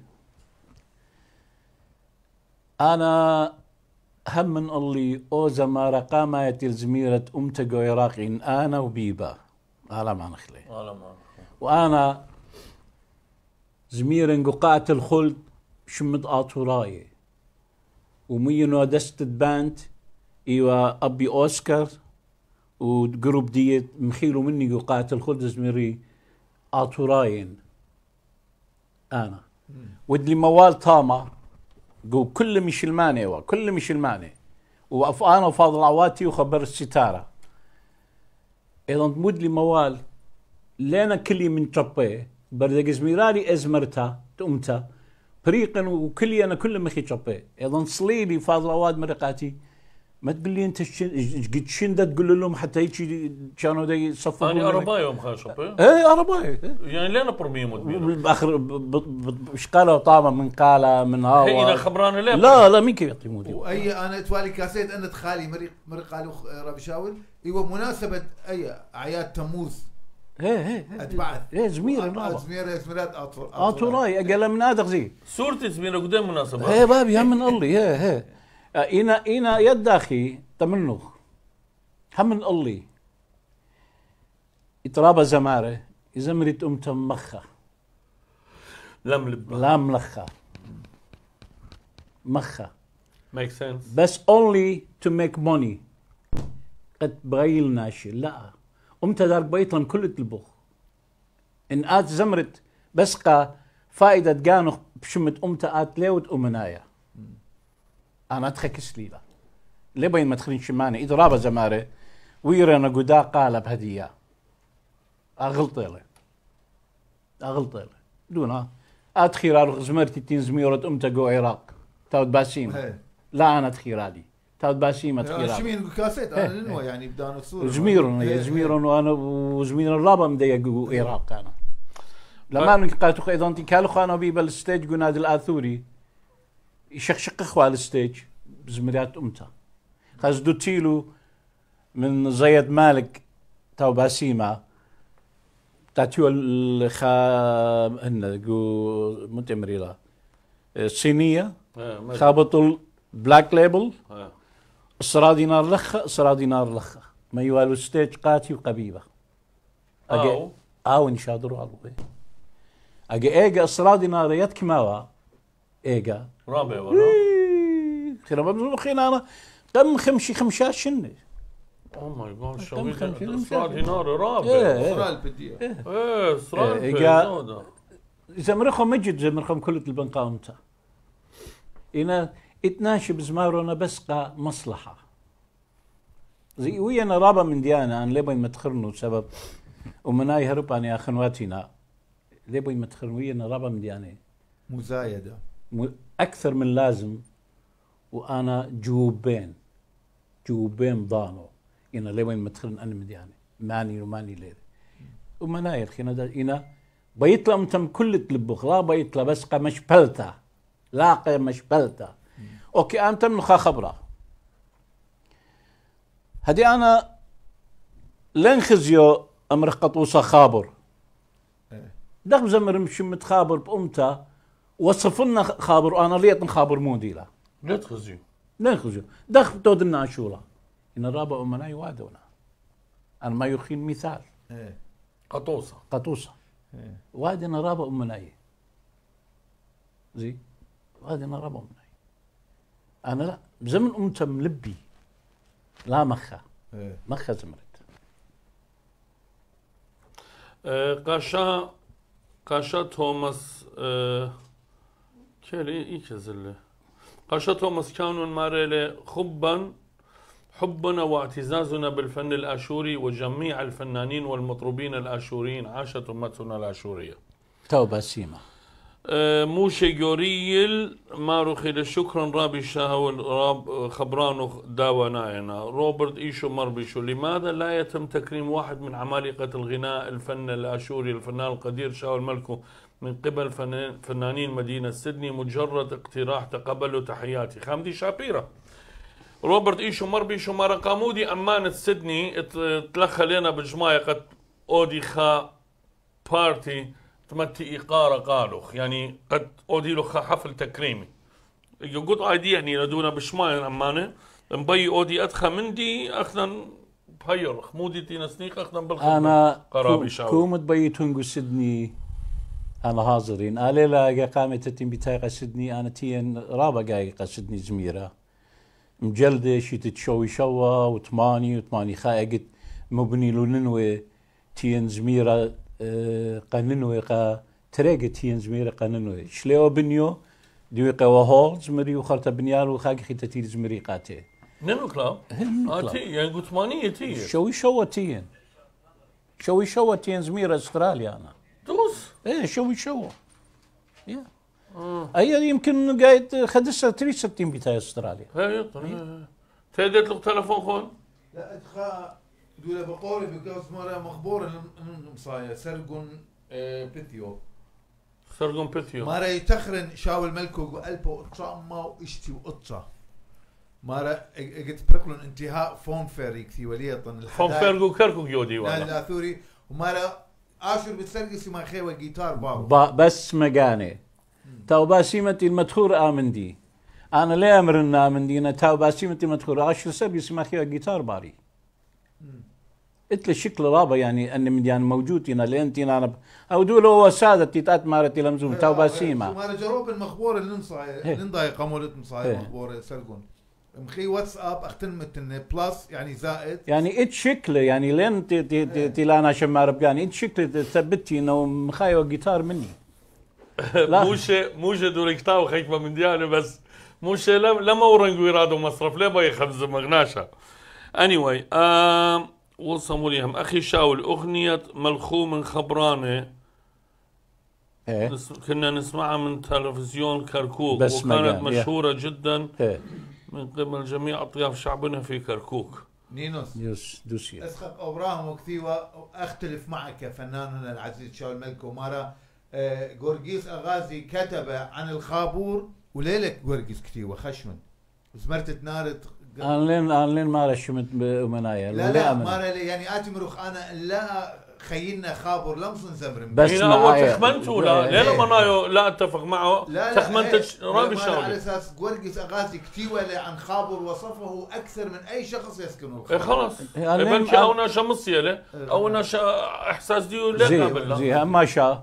أنا هم من اللي أو زمارة قامت الزميرة أمتا جو عراقين أنا وبيبا على ما نخلي على ما وأنا زميرن قاعة الخلد شمد آطوراي ومينو دست باند إيوا أبي أوسكار وجروب ديت مخيلوا مني قاعة الخلد زميري آطوراين أنا ودلي موال طامة جو كل مشلماني وكل مشلماني وأنا وفاضل عواتي وخبر الستارة إذا مدلي موال لنا كلي من تشبي برد زميراري أزمرتا تأمتا فريقا وكلي أنا كل مخي تشبي إذا صليلي فاضل عواد مرقاتي ما تقول لي انت قد شندت تقول لهم حتى هيك كانوا دا يصفقوا انا ارباي يوم خاشب ايه ارباي يعني لين برميم باخر مش قالوا طعمه من قاله من هوا هي خبرانه ليه لا لا مين كيف يعطي مودي واي انا توالي كاسيت انت خالي مريق مريق قالوا ربي شاول ايوه مناسبه اي اعياد تموز ايه ايه اتبعث ايه زمير زمير زميرات اطفال اطوراي اقل من هذا زي صورتي زمير قدام مناسبه ايه بابي هم من الله ايه ايه إنا إنا يد أخي تمنخ هم من الله يترابى زمارة يزمرت أم تمخة لم لبا لام لخة مخة make sense بس only to make money قد بغيل ناشي لا أم تدار بيطلم كل تلبخ إن آت زمرت بس قا فائدة جانو بشمت أم تآت ليوت أمنايا أنا أتخكس لي لا ليه بين ما تخلين شماني إذا رابا زمارة ويرنا قدا قال بهدية أغلط له أغلط له دونا أتخير زمرتي تين زميرة أم تجو عراق تاود باسيم لا أنا أتخير هذه تاود باسيم أتخير شمين كاسيت أنا لأنه يعني بدان الصورة زميرنا يا زميرنا وأنا وزمير الرابا مدي جو عراق أنا لما نلقيتو أيضا تكالو أنا بيبل الستيج قناد الآثوري يشقشق اخوال الستيج بزمريات امتا خازدو تيلو من زيد مالك تاو باسيما تاتيو الخا هن جو متمريلا الصينيه خابطوا البلاك ليبل صرا دينار لخه صرا دينار لخه ما يوالو ستيج قاتي وقبيبه او او نشادروا على اجي اجا صرا دينار يتكماوا ايجا رابع ولا خير ما خينا انا كم خمشي خمشات شنه او ماي جاد شوي صار دينار رابع اسرائيل بديه ايه اسرائيل ايجا زمرخهم مجد زمرخهم كل البنقامته انا اتناشي بزمارنا بسقى مصلحه زي ويانا رابع من ديانا ان لبين متخرنوا سبب ومناي هربان يا خنواتنا لبين متخرنوا ويانا رابع من ديانا مزايده أكثر من لازم وأنا جوبين جوبين ضانو إنا لوين مدخلن أنا مدياني ماني وماني ليل ومناير خينا دا إنا بيطلع متم كل تلبخ لا بيطلع بس قا مشبلتا لاقي مشبلتا أوكي أنا تم نخا خبرة هدي أنا لين خزيو أمر قطوسة خابر دخل زمر مش متخابر بأمتا وصف لنا خابر وانا ليت خابر موديلا لا تخزي لا تخزي دخل تود لنا عاشوره ان رابع امناي وادونا انا ما يخين مثال ايه قطوسه قطوسه ايه وادنا رابع امناي زي وادنا رابع امناي انا لا زمن امتى ملبي لا مخه ايه مخه زمرت أه قاشا قاشا توماس أه كالي إيكزله قاشا توماس كانوا ماريلي خبا حبنا واعتزازنا بالفن الآشوري وجميع الفنانين والمطربين الآشوريين عاشت أمتنا الآشورية توبة سيما أه موشي جوريل ماروخي شكرا رابي شاهو راب خبرانو داوناينا روبرت إيشو مربيشو لماذا لا يتم تكريم واحد من عمالقة الغناء الفن الآشوري الفنان القدير شاو الملكو من قبل فنانين مدينة سيدني مجرد اقتراح تقبلوا تحياتي خامدي شابيرة روبرت إيشو مربيشو مارا قامودي أمانة سيدني تلخى لنا بجماعة أودي خا بارتي تمتي إقارة قالوخ يعني قد أودي له حفل تكريمي يقول عادي يعني لدونا بشماية أمانة مبي أودي أدخى مندي أخذا بهير خمودي تينا سنيق أخدم بالخدمة أنا قرابي شاول كومت بيتونجو سيدني أنا حاضرين أليلا جا قامة تتم بتاعي سيدني أنا تين رابع جاي قصدني زميرة مجلدة شي تتشوي شوا وثماني وثماني خايقت مبني لوننوي تين زميرة اه قاننوي قا تريقة تين زميرة قاننوي شليو بنيو ديوي قوا هول زمري وخلطة بنيالو خاقي خي تتير زمري قاتي ننو كلام؟ آه تي يعني قلت ثمانية تي شوي شوا تين شوي شوا تين زميرة استراليا أنا دوس ايه شوي شوا يا اي يمكن قاعد خدسة تريد ستين بتاع استراليا هاي طيب تهدت له تلفون خون لا ادخا دولا بقولي بكاس مرة مخبور مصايا سرقون بيتيو سرقون بيتيو مرة يتخرن شاول ملكو بقلبه اطشاما واشتي وقطشا مرة اجت برقلون انتهاء فون فيري كثي وليطن فون فيرجو كركو يودي لا وانا لا ثوري ومرة اشر بتسرقس ما خيوة جيتار بابا با بس مجاني تاو باسيمتي المدخور آمندي أنا لا أمر إن آمندي تاو باسيمتي المدخور عشر سبي اسمها خيوة جيتار باري اتل الشكل رابع يعني أن من يعني موجود هنا لأن تينا أنا أو دول هو سادة تيتات مارتي لمزوم تاو باسيمة مارة جروب المخبور اللي ننصاي ننضاي قمولة نصاي مخبور سرقون مخي واتساب اختنمت بلس يعني زائد يعني ات شكل يعني لين تي تي تي, تي لانا شمار بقاني ات شكل ثبتي انه مخايو جيتار مني موش موش دوريكتاو خيك من ديانه بس موش لما ورنقو يرادو مصرف ليه باي خبز مغناشا anyway آه وصموا ليهم اخي شاول اغنية ملخوم خبرانه ايه كنا نسمعها من تلفزيون كركوك بس وكانت مشهورة جدا ايه من قبل جميع اطياف شعبنا في كركوك. نينوس يوس دوسيا اسخق ابراهيم وكثيوة اختلف معك فناننا العزيز شاول ملكو مارا جورجيس اغازي كتب عن الخابور وليلك جورجيس كثيوة خشمن وزمرت نارت انا لين انا لين ما رشمت بامنايا لا لا ما يعني اتي مروخ انا لا خيلنا خابر لمصن زمرم بس اول تخمنتوا لا ليه منايو لا اتفق معه لا تخمنت رابي الشغله على اساس جورجيس اغازي كتيوة عن خابر وصفه اكثر من اي شخص يسكن الخابر. ايه خلاص بنشا او ناشا مصيله او ناشا احساس ديو لا قبل زي ما شاء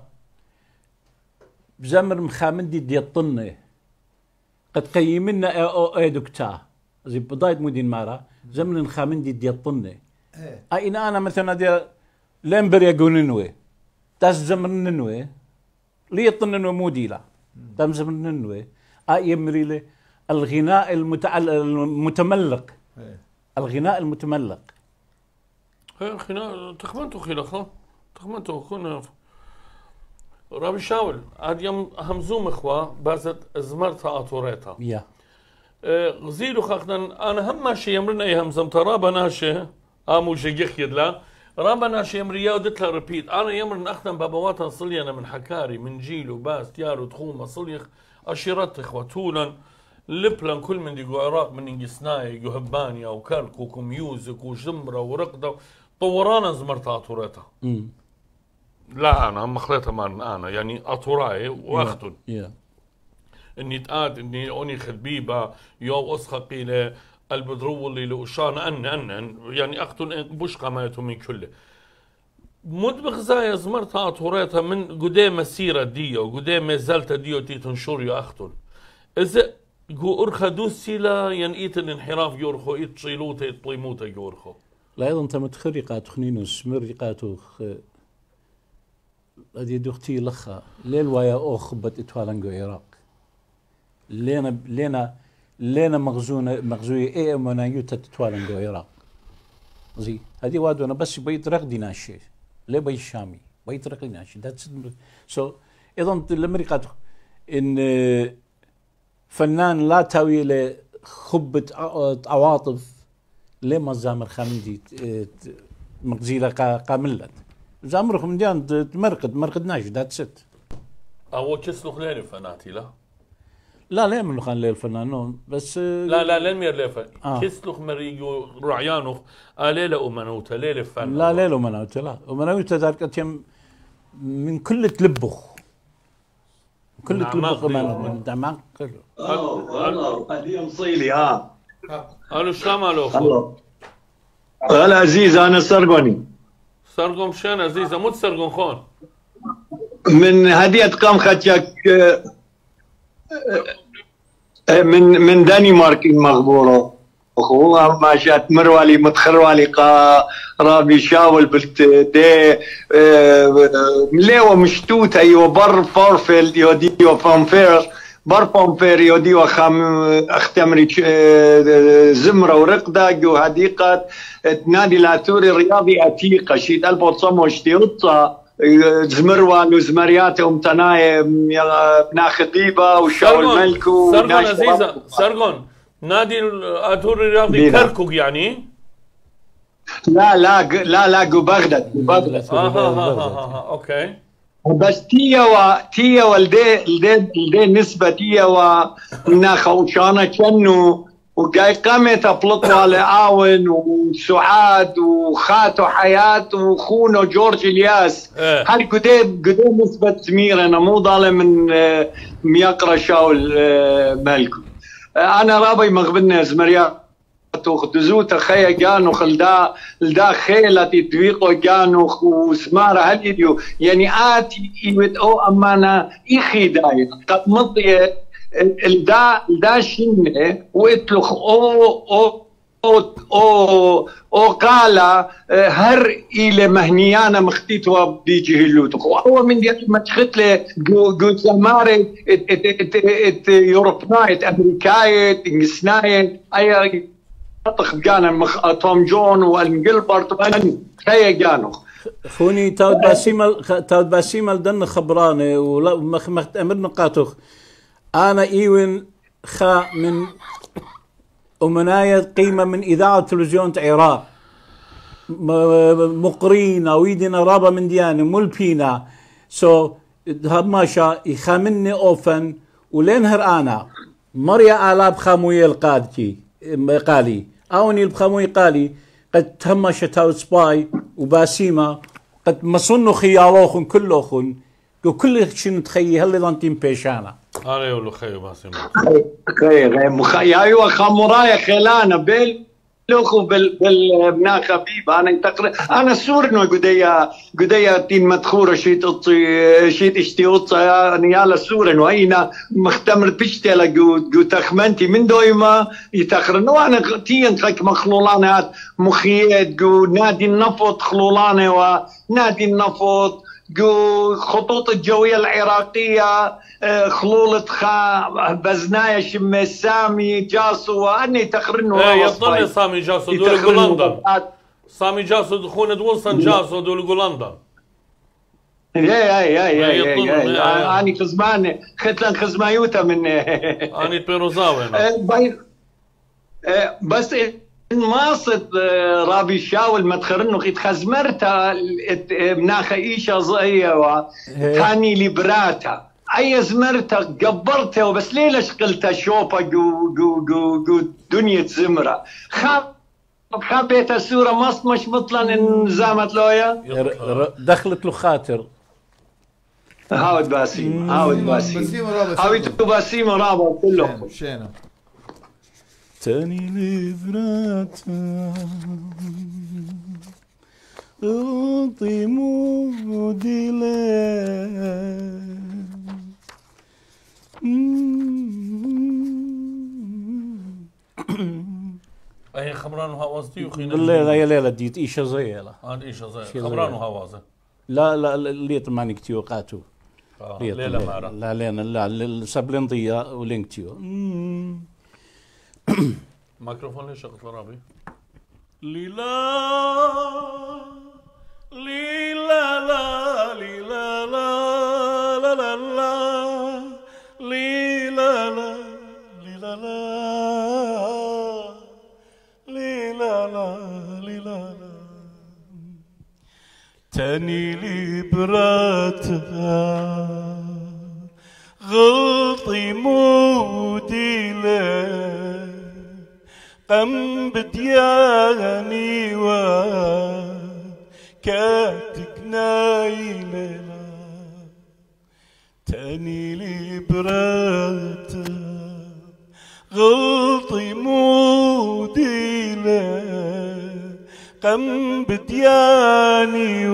بزمر مخامندي دي الطنه قد قيمنا او اي دكتا زي بدايه مدين مارا زمن مخامندي دي الطنه اي انا مثلا دي لمبر يقولنوي تاس زمن ننوي لي طننو موديلا تام زمن ننوي اي يمري الغناء المتعل المتملق الغناء المتملق هي غناء تخمنتو خيلا تخمنتو كنا رابي شاول عاد يوم همزوم اخوة بازت زمرتها اطوريتها يا غزيلو خاخنا انا هم ماشي يمرنا اي همزم ترابا ناشي امو شيخ يدلا رابا ناشي يمري ودت لها ريبيت انا يمرن اخدم بابواتها صلي انا من حكاري من جيلو باس تيارو تخومه صليخ اشيرت اخوة تولا لبلان كل من ديقو عراق من انجسناي هبانيا وكركوك وميوزك وجمرة ورقدة طورانا زمرتها اطوريتها لا انا هم خليتها مان انا يعني اطوراي واختن yeah. اني تقاد اني اوني خلبيبه يو اسخقي له البدرو اللي لوشان ان ان يعني اختن بشقه مالتهم من كله مدبخ زايا زمرتها اطوريتها من قدام مسيره ديو قدام زالتا ديو تي تنشر يا اختن اذا جو ارخا دوسيلا ينقيت الانحراف يورخو ايت شيلوته يطيموته يورخو لا ايضا انت متخرقات تخنينو سمرقاتو هذه دختي لخا ليل ويا اخ بت اتوالنجو عراق لينا لينا لينا مغزونه مغزويه اي منايو تتوالنجو عراق زي هذه وادو انا بس بيت رقدي ناشي ليه بي الشامي بيت رقدي ناشي ذاتس سو ايضا الامريكا ان فنان لا تاوي له خبه عواطف ليه ما زامر خمدي مغزيله قاملت زامرخ من ديان تمرقد مرقدناش ذات ست او كسلخ ليل فناتي لا لا لا من خان ليل فنانون بس لا لا لين مير ليل آه. كسلخ مريجو رعيانو ليله امنوته ليله فن لا ليله امنوته لا امنوته ذلك يم من كل تلبخ كل تلبخ من دماغ كله والله هذه مصيلي ها الو السلام عليكم هلا عزيز انا سرقوني سرقم شان عزيز مو تسرقم خون من هدية قام خدشك من من دنمارك المغبورة اخوها ما شات مروالي متخروالي قا رابي شاول بلت دي مليوه مشتوت ايوه بر فورفيلد يوديو فامفير بر فامفير يوديو خام اختمري زمره ورقده جو حديقه نادي العتوري الرياضي عتيقه شيت ألف وتسعمية وستين زمروان وزمريات ومتناي بنا خطيبه وشاول ملكو سرقون عزيزه سرقون نادي العتوري الرياضي كركوك يعني لا لا لا لا جو بغداد بغداد اه ها ها ها اوكي بس تيوا تيوا الدي الدي الدي نسبة تيوا منا خوشانة كنو وجاي قامت أبلطوا على عاون وسعاد وخاتو حياة وخونو جورج الياس هل قدام قدام نسبة سمير أنا مو ضالة من ميقرا شاول مالكو أنا رابي مغبنة زمريات وخدزوتا خيا جانو خلدا لدا خيلة تدويقو جانو وسمارة هاليديو يعني آتي إيوت أو أمانا إيخي داية قد مضي الدا الدا شنة وإتلخ أو أو أو أو أو قال هر إلى مهنيانا مختيتوا بيجي هلوتو هو من دي ما تخطلي جو جو سمارة ات ات ات يوروبنايت أمريكايت إنجلسنايت أي طخ جانا توم جون والجلبرت وأن خيا جانو خوني تاود باسيمل تاود باسيمل دن خبراني ولا مخ مخ أمر نقاطخ أنا إيوين خا من أمناية قيمة من إذاعة تلفزيون العراق مقرينا ويدنا رابا من ديانة ملبينا سو هماشا يخامني أوفن ولينهر أنا مريا آلاب خاموية القادتي قالي أوني البخاموي قالي قد تهمش تاو سباي وباسيمة قد مصنو خيالوخن كلوخن وكل شيء نتخيي هل لانتين بيشانا أنا يقولوا خيو باسيمة خي خي مخي أيوة خمرايا خلانا بال لوخو بال بالبنا خبيب أنا تقرأ أنا سورنو قديا قديا تين مدخورة شيت أطي شيت اشتي أطي أنا يالا سورنو أينا مختمر بيشتلا جو جو تخمنتي من دويما يتخرنو أنا تين خك مخلولانات مخيات جو نادي النفط خلولانة ونادي النفط جو خطوط الجوية العراقية خلولة خا بزنايا شم سامي جاسو واني تخرنو ايه يضل سامي جاسو دول لندن سامي جاسو دخون ويلسون جاسو دول لندن يا يا يا يا اني خزمان ختلن خزمايوتا من اني بيروزاوي بس ماصد رابي شاول ما تخرنو قيت خزمرتا مناخ ايشا زايا كاني ليبراتا اي زمرتا قبرتها وبس ليش قلتها شوبا جو جو جو جو دنيا زمره خاب خابيت السوره مص مش مطلن ان زامت لويا دخلت له خاطر هاود باسيم هاود باسيم هاود باسيم رابط كلهم شينا تاني لبراتا غلطي مودي لك اي خبران هوازتي وخينا بالليلة يا ليلة ديت ايشا زي لا هاد ايشا زي خبران هوازه لا لا ليت ماني كتيو قاتو ليلة مارا لا لينا لا سبلين ضيا ولينكتيو ميكروفون ليش شغل رابي ليلا ليلا لا ليلا لا لا لا لا ليلا لا ليلا لا ليلا لا ليلا لا تاني لي براتها غلطي مودي له قم بدياني وكاتك نايلة تاني لي براتا غلطي مودي له قم بدياني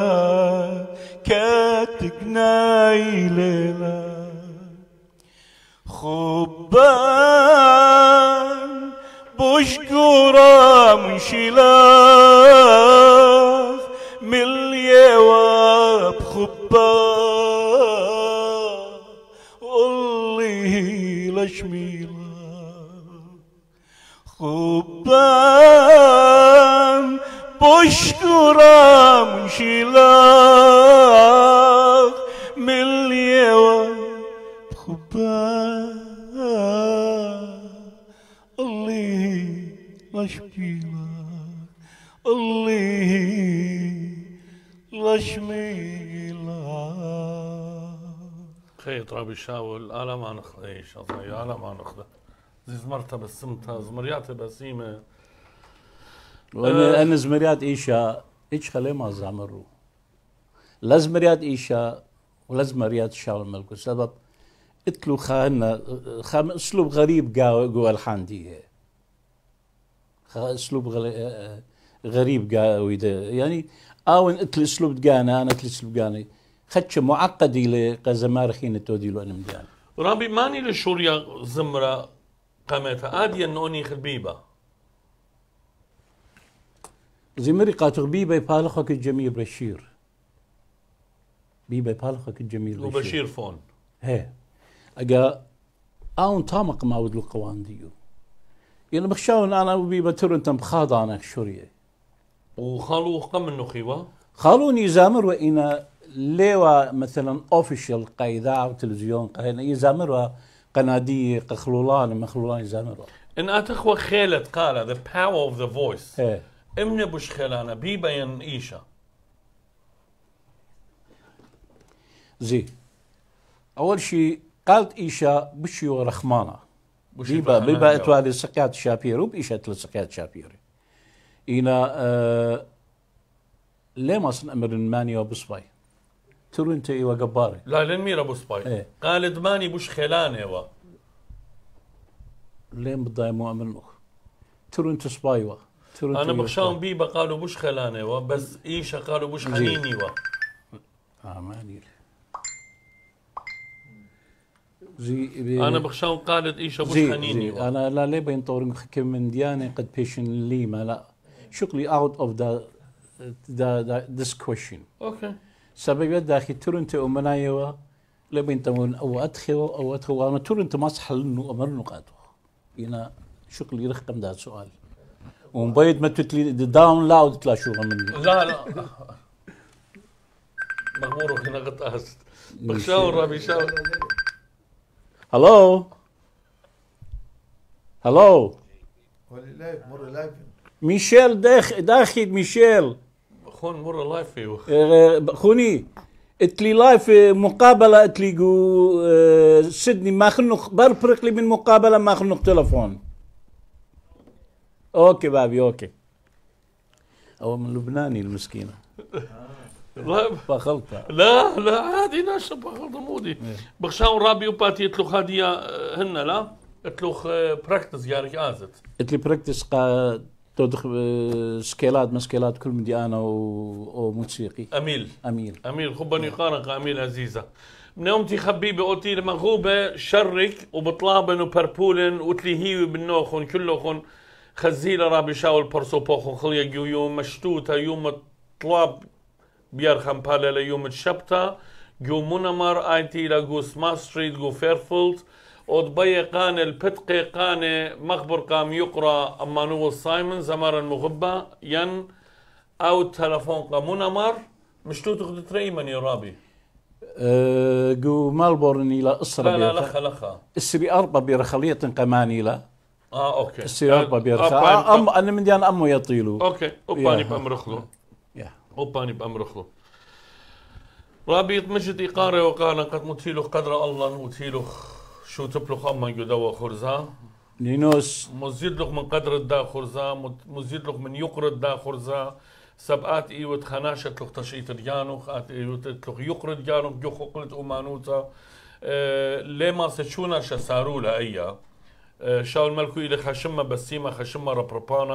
وكاتقناي ليلة خبان بشكورا من شلاخ مليه وبخبان والله لشميلا خبان بشكورا من شلاخ مليه وبخبان الله لشميلا الله لشميلا خيط رابي شاول ألا ما نخذ إيش أصلا ألا ما نخذ زي زمرتها بسمتها زمرياتها بسيمة وانا انا زمريات ايشا ايش خلي ما زعمرو لا زمريات ايشا ولا زمريات شاول الملك السبب اتلو خانا خام اسلوب غريب جوا الحانديه اسلوب غريب جا يعني اون اتل اسلوب جانا انا اتل اسلوب جاني خدش معقد الى قزمارخين توديلو انا مديان رابي ماني لشوريا زمرة قامتها اديا نوني خربيبه زمري قاتل بيبا يبالخك الجميل بشير بيبا يبالخك الجميل بشير وبشير فون هي اجا اون طامق ما ود القوان ديو يعني بخشاون انا وبيبا ترنت بخاض انا شوريه وخالو قم النخيوه خالوني زامر وانا ليوا مثلا اوفيشال قايدة او تلفزيون قايدة يزامروا قنادية قخلولان مخلولان يزامروا ان اتخوى خيلت قال the power of the voice ايه امنا بوش خيلانا بيبين ايشا زي اول شيء قالت ايشا بشيو رخمانه بيبا بيبا اتوالي سقيات شابير وبايشا اتل سقيات شابير انا آه ليه ما صن امر ماني وبصباي ترنت ايوا قباري لا للميرا بصباي ايه قالت ماني بوش خيلانه وا ليه بضايمو امنوخ ترنت سبايوا انا بخشاهم بيبا قالوا بوش خيلانه وا بس ايشا قالوا بوش حنيني وا اه ماني زي انا بخشاهم قالت ايشا بوش حنيني وا انا لا ليه بين طور خكم من ديانه قد بيشن لي ما لا شغلي اوت اوف ذا ذا ذس كويشن اوكي سبب داخل ترنت امنايوا لبين تمون او ادخل او ادخل وانا ترنت ما صح انه امر نقاطه هنا شغلي رقم ذا سؤال ومبيد ما تتلي داون لاود تلا شو مني لا لا مغمور هنا قطاس بخشاور ربي شاور هلو هلو لايف مر لايف ميشيل داخل داخل ميشيل خون مر لايف فيه خوني اتلي لايف مقابله اتلي جو سيدني ما خنق بربرق لي من مقابله ما خنق تلفون اوكي بابي اوكي هو من لبناني المسكينه لا بخلطه لا لا عادي ناشط بخلطه مودي بخشاون رابي وباتي اتلوخ هاديه هن لا اتلوخ براكتس يارك ازت اتلي براكتس قا تدخ سكيلات مسكيلات كل مدي انا وموسيقي اميل اميل اميل خبني قارق اميل عزيزه من يومتي خبيبه قلتي لما غوبه شرك وبطلابن وبربولن وتلي هي بالنوخن كلخن خزيله رابي شاول برسوبوخن خليا يوم مشتوته يوم طلاب بيرخم بالا ليوم الشبتة جو منمر ايتي لجو سما ستريت جو فيرفولد ودبي قان البتقي قان مخبر قام يقرا امانويل سايمون زمر المغبة ين او تلفون قام منمر مشتو تاخذ تريمن يا رابي أه جو مالبورن الى اسرى لا لا لخا لخا السري اربع بيرخليه قماني لا اه اوكي السري اربع بيرخا ام انا من ديان امو يطيلو اوكي اوباني بامرخلو يا اوباني بامرخلو رابي مجد إقارة وقال قد متيلو قدر الله وتيلو شو تبلغ أما يدوى خرزا نينوس مزيد لك من قدر الدا خرزا مزيد لك من يقر الدا خرزا سبقات إيوت خناشة لك تشيت رجانوخ آت إيوت لك يقر رجانوخ جو خقلت أمانوتا أه لما سشونا شسارو لأيا أه شاول ملكو إلي خشمة بسيمة خشمة ربربانا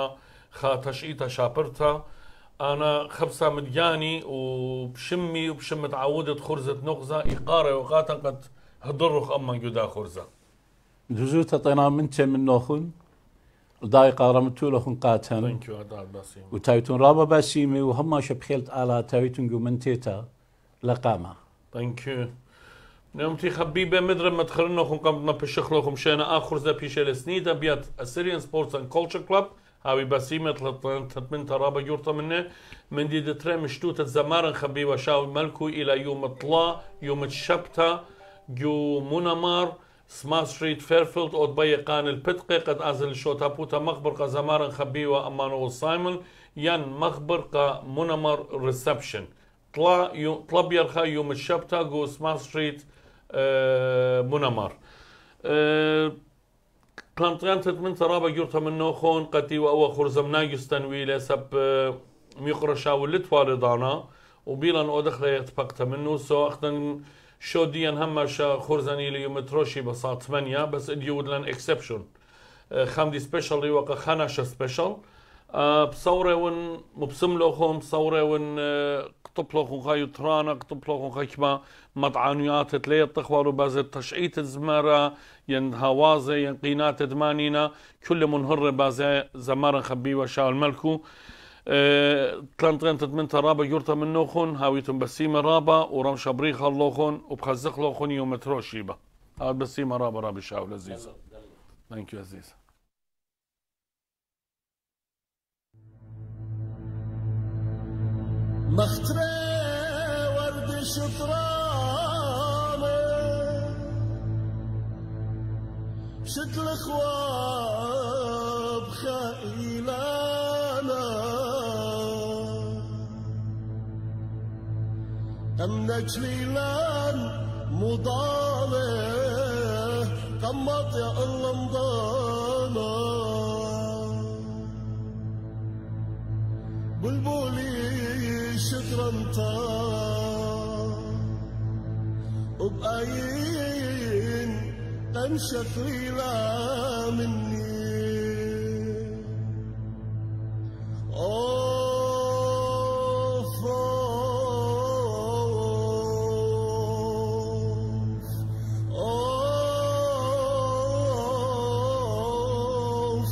خا تشقيتا شابرتا أنا خبصة مدياني وبشمي وبشم تعودة خرزة نغزة إقارة وقاتا قد هدرخ أما جدا خرزة جزوتا طينا منت من نوخن دايقة رمتو لخن قاتن وتايتون رابا باسيمي وهم شبخيلت على تايتون جو منتيتا لقامة ثانك يو نمتي خبيبة مدرب ما تخرنوخم قمنا بشخلوخم شينا آخر ذا بيشيل سنيدا بيات Assyrian Sports and Culture Club هاوي باسيمة تلتمن ترابا يورطا منه من دي دتري مشتوت الزمارن خبيبة شاو ملكو إلى يوم الطلا يوم الشبتة جو مونامار سما ستريت فيرفيلد أو تبيقان البتقي قد أزل شوتا بوتا مخبرقة زمارن خبيبة أمانو سايمون ين مخبرقة مونامار ريسبشن طلا يوم طلا بيرخا يوم الشبتة جو سما ستريت آه مونامار آه كانت من ترابا يورتا من نوخون قتي وأوا خرزمنا يستنوي لسب آه ميقرشا واللتوالدانا وبيلان او دخل يتبقت منه سو اختن شو ديان همشا خرزاني ليوم تروشي بساعة ثمانية بس اديود لان اكسبشن آه خامدي سبيشال ريوقا خاناشا سبيشال آه بصورة ون مبسم لوخون بصورة ون آه قطب لوخون خايو ترانا قطب لوخون خاي كما مطعانيات تلي تخوارو باز تشعيت الزمارة ين هوازي ين قينات دمانينا كل منهر باز زمارة خبي وشاو الملكو آه تلانترين تدمن ترابا يورتا من نوخون هاويتم بسيمة رابا ورام شبريخ اللوخون وبخزق لوخون يوم تروشيبا هاو بسيمة رابا رابي شاو لذيذة ثانك يو عزيز مختري ورد شطرانه شكل خواب خائلانا أمنك ليلان مضالة قمط يا الله مضانا بلبولي شكرنتا وبأين تنشق ليلة مني أوف أوف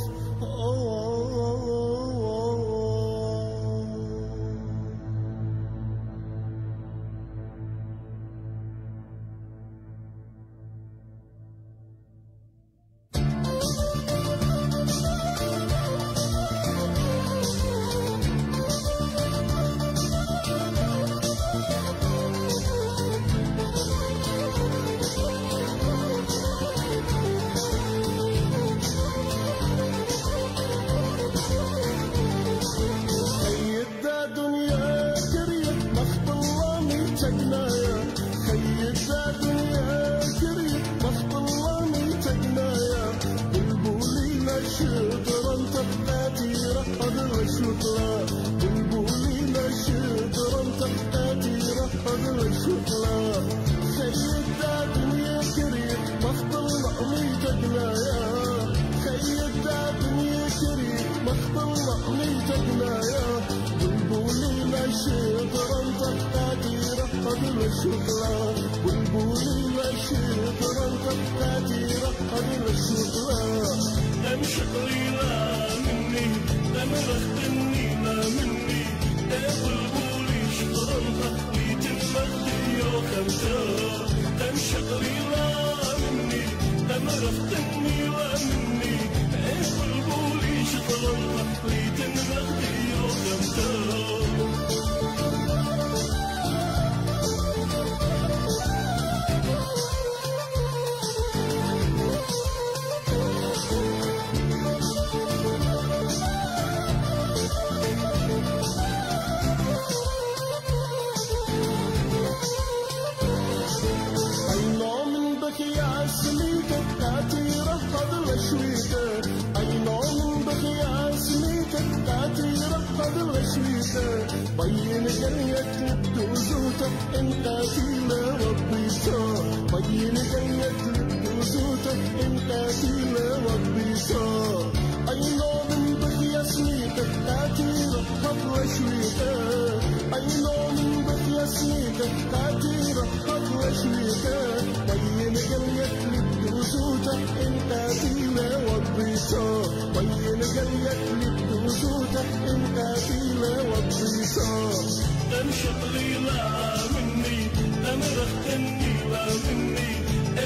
هضوى شويكة أي نوع من بطلة سنيكة كاتيرة هضوى شويكة بين قليك لبدوزوتة انت فينا وضيصة بين قليك لبدوزوتة انت فينا وضيصة تنشط لي لا مني تمرختني لا مني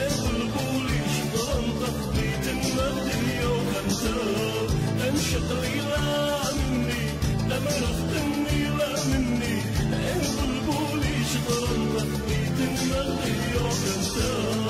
بلبولي شطرنطة بيتمدني وخمسة تنشط لي لا مني تمرختني لا مني بلبولي شطرنطة بيتمدني وخمسة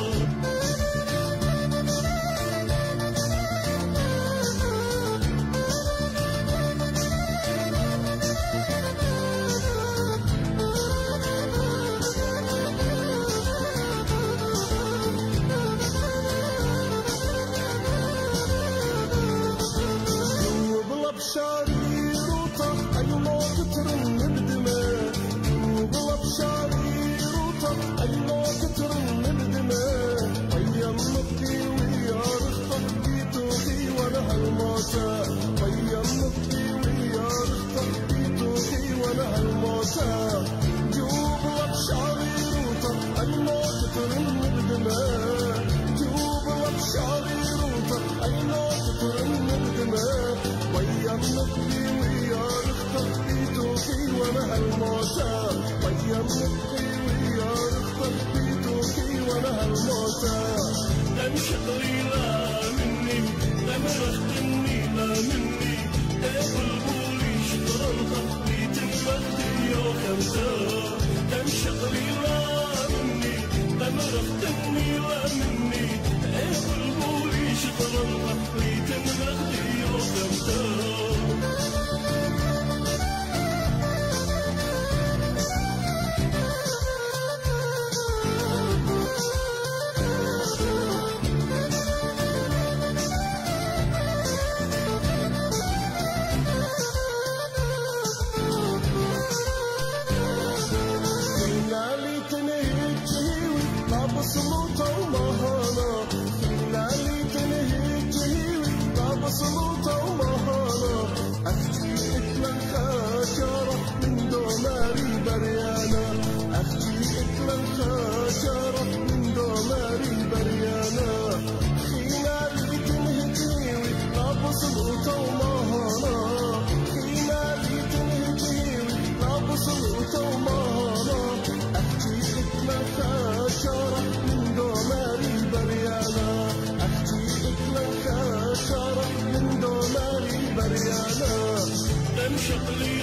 تنشط لي